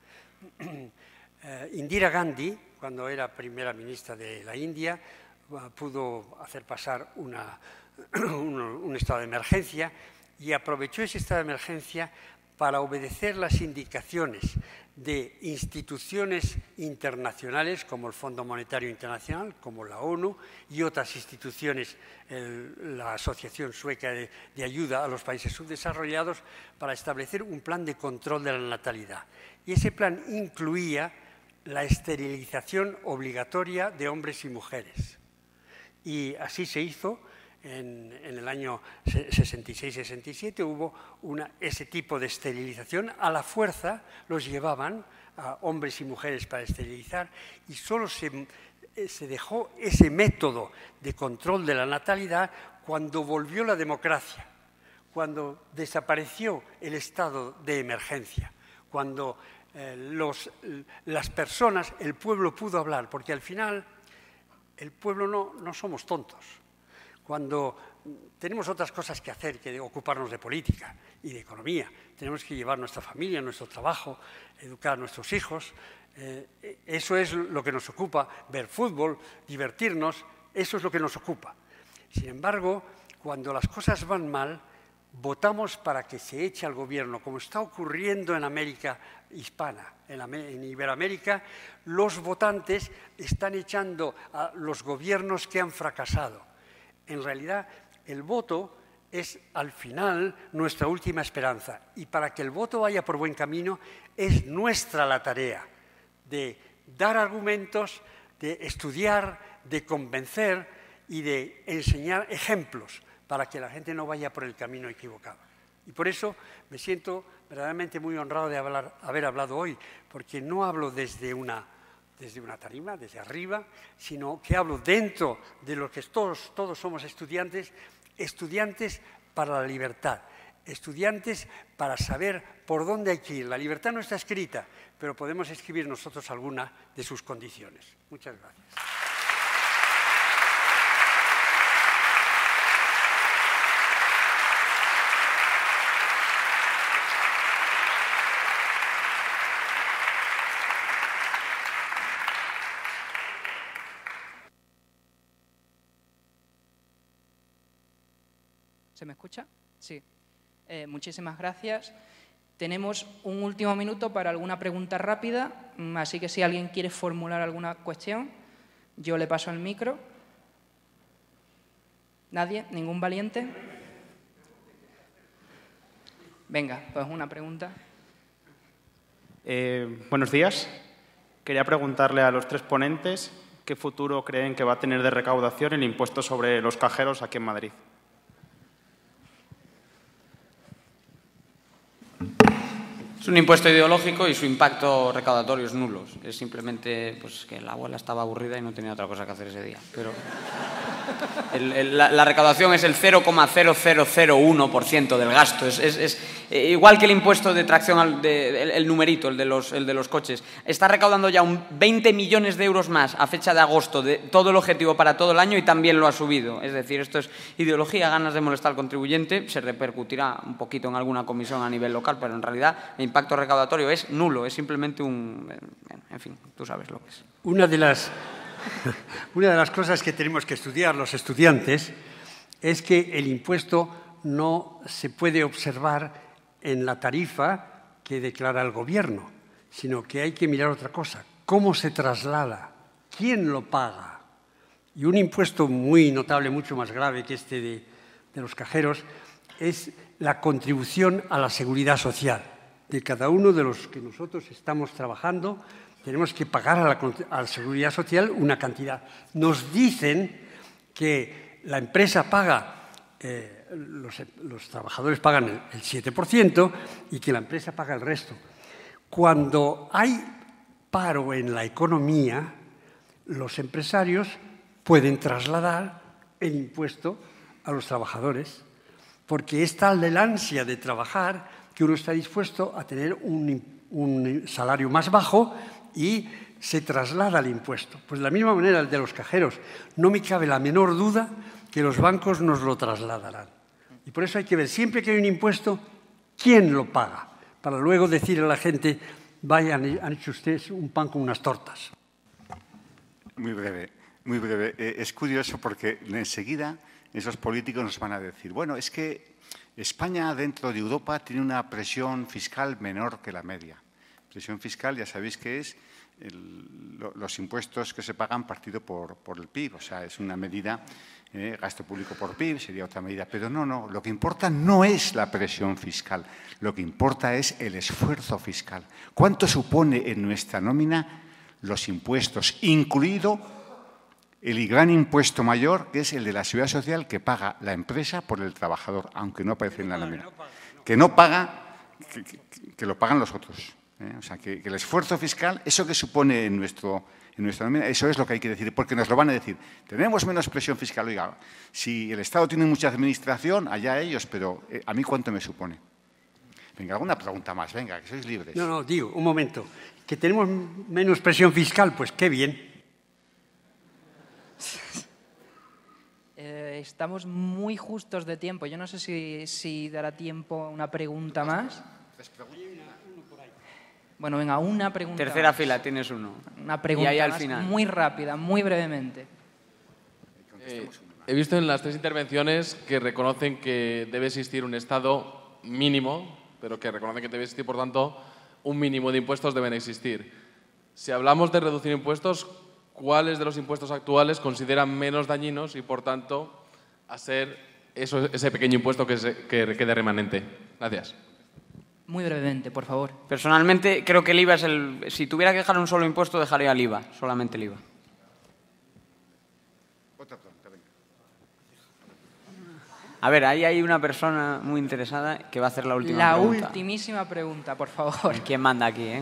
Eh, Indira Gandhi, cuando era primera ministra de la India, pudo hacer pasar una, un, un estado de emergencia y aprovechó ese estado de emergencia para obedecer las indicaciones de instituciones internacionales como el Fondo Monetario Internacional, como la ONU y otras instituciones, el, la Asociación Sueca de, de Ayuda a los Países Subdesarrollados, para establecer un plan de control de la natalidad. Y ese plan incluía la esterilización obligatoria de hombres y mujeres. Y así se hizo. En, en el año sesenta y seis sesenta y siete hubo una, ese tipo de esterilización. A la fuerza los llevaban a hombres y mujeres para esterilizar y solo se, se dejó ese método de control de la natalidad cuando volvió la democracia, cuando desapareció el estado de emergencia, cuando eh, los, las personas, el pueblo pudo hablar, porque al final el pueblo no, no somos tontos. Cuando tenemos otras cosas que hacer que ocuparnos de política y de economía, tenemos que llevar nuestra familia, nuestro trabajo, educar a nuestros hijos, eh, eso es lo que nos ocupa, ver fútbol, divertirnos, eso es lo que nos ocupa. Sin embargo, cuando las cosas van mal, votamos para que se eche al gobierno, como está ocurriendo en América hispana. En, en Iberoamérica, los votantes están echando a los gobiernos que han fracasado. En realidad, el voto es al final nuestra última esperanza. Y para que el voto vaya por buen camino, es nuestra la tarea de dar argumentos, de estudiar, de convencer y de enseñar ejemplos para que la gente no vaya por el camino equivocado. Y por eso me siento verdaderamente muy honrado de hablar, haber hablado hoy, porque no hablo desde una, desde una tarima, desde arriba, sino que hablo dentro de lo que todos, todos somos estudiantes, estudiantes para la libertad, estudiantes para saber por dónde hay que ir. La libertad no está escrita, pero podemos escribir nosotros alguna de sus condiciones. Muchas gracias. ¿Se me escucha? Sí. Eh, muchísimas gracias. Tenemos un último minuto para alguna pregunta rápida, así que si alguien quiere formular alguna cuestión, yo le paso el micro. ¿Nadie? ¿Ningún valiente? Venga, pues una pregunta. Eh, buenos días. Quería preguntarle a los tres ponentes qué futuro creen que va a tener de recaudación el impuesto sobre los cajeros aquí en Madrid. Es un impuesto ideológico y su impacto recaudatorio es nulo. Es simplemente pues, que la abuela estaba aburrida y no tenía otra cosa que hacer ese día. Pero el, el, la, la recaudación es el cero coma cero cero cero uno por ciento del gasto. Es, es, es eh, igual que el impuesto de tracción, al, de, el, el numerito, el de, los, el de los coches. Está recaudando ya un veinte millones de euros más a fecha de agosto de todo el objetivo para todo el año y también lo ha subido. Es decir, esto es ideología, ganas de molestar al contribuyente. Se repercutirá un poquito en alguna comisión a nivel local, pero en realidad el impacto recaudatorio es nulo. Es simplemente un... En fin, tú sabes lo que es. Una de las... Una de las cosas que tenemos que estudiar los estudiantes es que el impuesto no se puede observar en la tarifa que declara el gobierno, sino que hay que mirar otra cosa. ¿Cómo se traslada? ¿Quién lo paga? Y un impuesto muy notable, mucho más grave que este de, de los cajeros, es la contribución a la seguridad social de cada uno de los que nosotros estamos trabajando. Tenemos que pagar a la, a la seguridad social una cantidad. Nos dicen que la empresa paga, eh, los, los trabajadores pagan el, el siete por ciento y que la empresa paga el resto. Cuando hay paro en la economía, los empresarios pueden trasladar el impuesto a los trabajadores, porque es tal el ansia de trabajar que uno está dispuesto a tener un, un salario más bajo y se traslada el impuesto. Pues de la misma manera el de los cajeros. No me cabe la menor duda que los bancos nos lo trasladarán. Y por eso hay que ver, siempre que hay un impuesto, ¿quién lo paga? Para luego decir a la gente, vayan, han hecho ustedes un pan con unas tortas. Muy breve, muy breve. Eh, es curioso porque enseguida esos políticos nos van a decir, bueno, es que España dentro de Europa tiene una presión fiscal menor que la media. Presión fiscal, ya sabéis que es el, lo, los impuestos que se pagan partido por, por el P I B, o sea, es una medida, eh, gasto público por P I B, sería otra medida, pero no, no, lo que importa no es la presión fiscal, lo que importa es el esfuerzo fiscal. ¿Cuánto supone en nuestra nómina los impuestos, incluido el gran impuesto mayor, que es el de la seguridad social que paga la empresa por el trabajador, aunque no aparece en la nómina? Que no paga, que, que, que lo pagan los otros. ¿Eh? O sea, que, que el esfuerzo fiscal, eso que supone en, nuestro, en nuestra nómina, eso es lo que hay que decir, porque nos lo van a decir. Tenemos menos presión fiscal. Oiga, si el Estado tiene mucha administración, allá ellos, pero eh, ¿a mí cuánto me supone? Venga, alguna pregunta más, venga, que sois libres. No, no, digo, un momento. ¿Que tenemos menos presión fiscal? Pues qué bien. Eh, estamos muy justos de tiempo. Yo no sé si, si dará tiempo a una pregunta más. Bueno, venga, una pregunta Tercera más. fila, tienes uno. Una pregunta y ahí al más, final. muy rápida, muy brevemente. Eh, he visto en las tres intervenciones que reconocen que debe existir un Estado mínimo, pero que reconocen que debe existir, por tanto, un mínimo de impuestos deben existir. Si hablamos de reducir impuestos, ¿cuáles de los impuestos actuales consideran menos dañinos y, por tanto, a ser eso, ese pequeño impuesto que, se, que quede remanente. Gracias. Muy brevemente, por favor. Personalmente, creo que el I V A es el... Si tuviera que dejar un solo impuesto, dejaría el I V A, solamente el I V A. A ver, ahí hay una persona muy interesada que va a hacer la última la pregunta. La ultimísima pregunta, por favor. ¿Quién manda aquí, eh?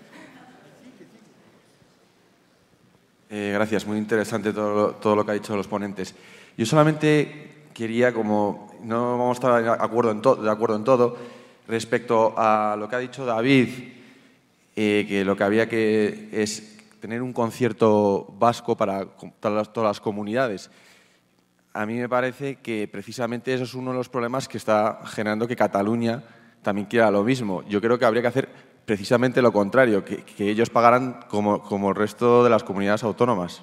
Eh, gracias, muy interesante todo lo, todo lo que ha dicho los ponentes. Yo solamente quería, como no vamos a estar de acuerdo en, to de acuerdo en todo, respecto a lo que ha dicho David, eh, que lo que había que es tener un concierto vasco para todas las, todas las comunidades. A mí me parece que precisamente eso es uno de los problemas que está generando que Cataluña también quiera lo mismo. Yo creo que habría que hacer precisamente lo contrario, que, que ellos pagaran como, como el resto de las comunidades autónomas.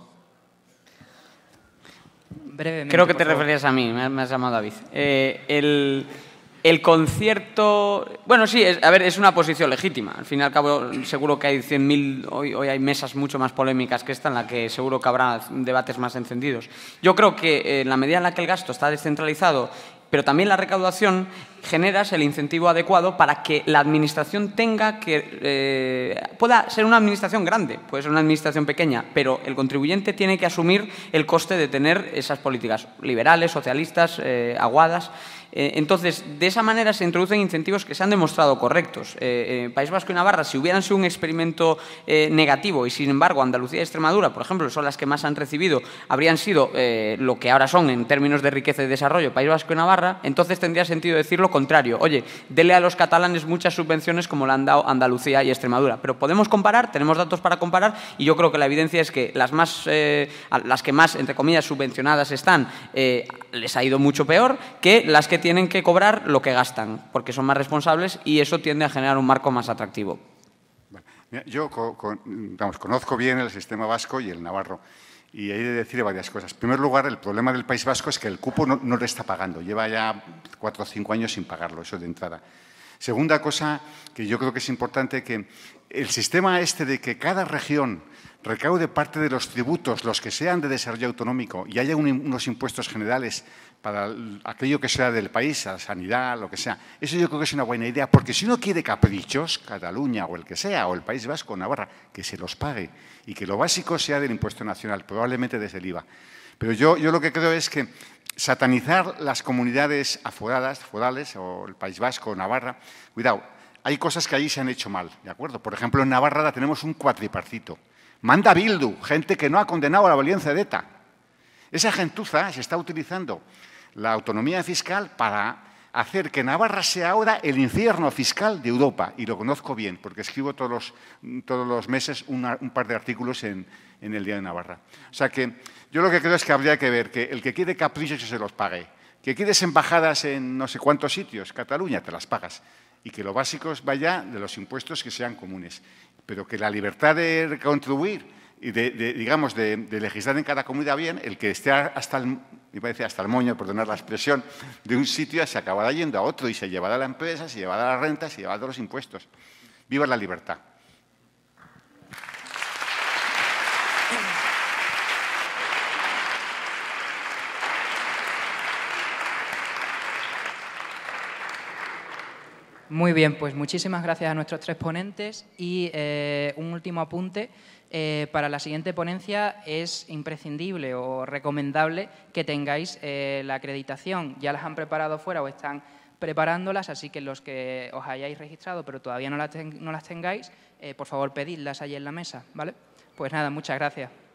Brevemente, creo que te favor. referías a mí, me, me has llamado David. Eh, el, el concierto... Bueno, sí, es, a ver, es una posición legítima. Al fin y al cabo, seguro que hay cien mil... Hoy, hoy hay mesas mucho más polémicas que esta, en la que seguro que habrá debates más encendidos. Yo creo que eh, en la medida en la que el gasto está descentralizado, pero también la recaudación, generas el incentivo adecuado para que la administración tenga que... Eh, pueda ser una administración grande, puede ser una administración pequeña, pero el contribuyente tiene que asumir el coste de tener esas políticas liberales, socialistas, eh, aguadas. Eh, entonces, de esa manera se introducen incentivos que se han demostrado correctos. Eh, eh, País Vasco y Navarra, si hubieran sido un experimento eh, negativo y, sin embargo, Andalucía y Extremadura, por ejemplo, son las que más han recibido, habrían sido eh, lo que ahora son en términos de riqueza y desarrollo País Vasco y Navarra, entonces tendría sentido decir lo contrario. Oye, dele a los catalanes muchas subvenciones como le han dado Andalucía y Extremadura. Pero podemos comparar, tenemos datos para comparar y yo creo que la evidencia es que las, más, eh, las que más, entre comillas, subvencionadas están, eh, les ha ido mucho peor que las que tienen que cobrar lo que gastan, porque son más responsables y eso tiende a generar un marco más atractivo. Mira, yo con, con, vamos, conozco bien el sistema vasco y el navarro y hay de decir varias cosas. En primer lugar, el problema del País Vasco es que el cupo no, no le está pagando, lleva ya cuatro o cinco años sin pagarlo, eso de entrada. Segunda cosa, que yo creo que es importante, que el sistema este de que cada región recaude parte de los tributos, los que sean de desarrollo autonómico, y haya un, unos impuestos generales para aquello que sea del país, a la sanidad, lo que sea. Eso yo creo que es una buena idea, porque si uno quiere caprichos, Cataluña o el que sea, o el País Vasco o Navarra, que se los pague y que lo básico sea del impuesto nacional, probablemente desde el I V A. Pero yo, yo lo que creo es que satanizar las comunidades aforadas, forales, o el País Vasco o Navarra, cuidado, hay cosas que allí se han hecho mal, ¿de acuerdo? Por ejemplo, en Navarra tenemos un cuatripartito. Manda Bildu, gente que no ha condenado a la violencia de ETA. Esa gentuza se está utilizando la autonomía fiscal para hacer que Navarra sea ahora el infierno fiscal de Europa. Y lo conozco bien, porque escribo todos los, todos los meses una, un par de artículos en, en el Día de Navarra. O sea que yo lo que creo es que habría que ver que el que quiere caprichos que se los pague, que quieres embajadas en no sé cuántos sitios, Cataluña, te las pagas. Y que lo básico vaya de los impuestos que sean comunes. Pero que la libertad de contribuir y de, de digamos, de, de legislar en cada comunidad bien, el que esté hasta el, me parece hasta el moño, perdonar la expresión, de un sitio se acabará yendo a otro y se llevará la empresa, se llevará la renta, se llevará los impuestos. ¡Viva la libertad! Muy bien, pues muchísimas gracias a nuestros tres ponentes y eh, un último apunte. Eh, para la siguiente ponencia es imprescindible o recomendable que tengáis eh, la acreditación. Ya las han preparado fuera o están preparándolas, así que los que os hayáis registrado pero todavía no las, ten, no las tengáis, eh, por favor pedidlas allí en la mesa, ¿vale? Pues nada, muchas gracias.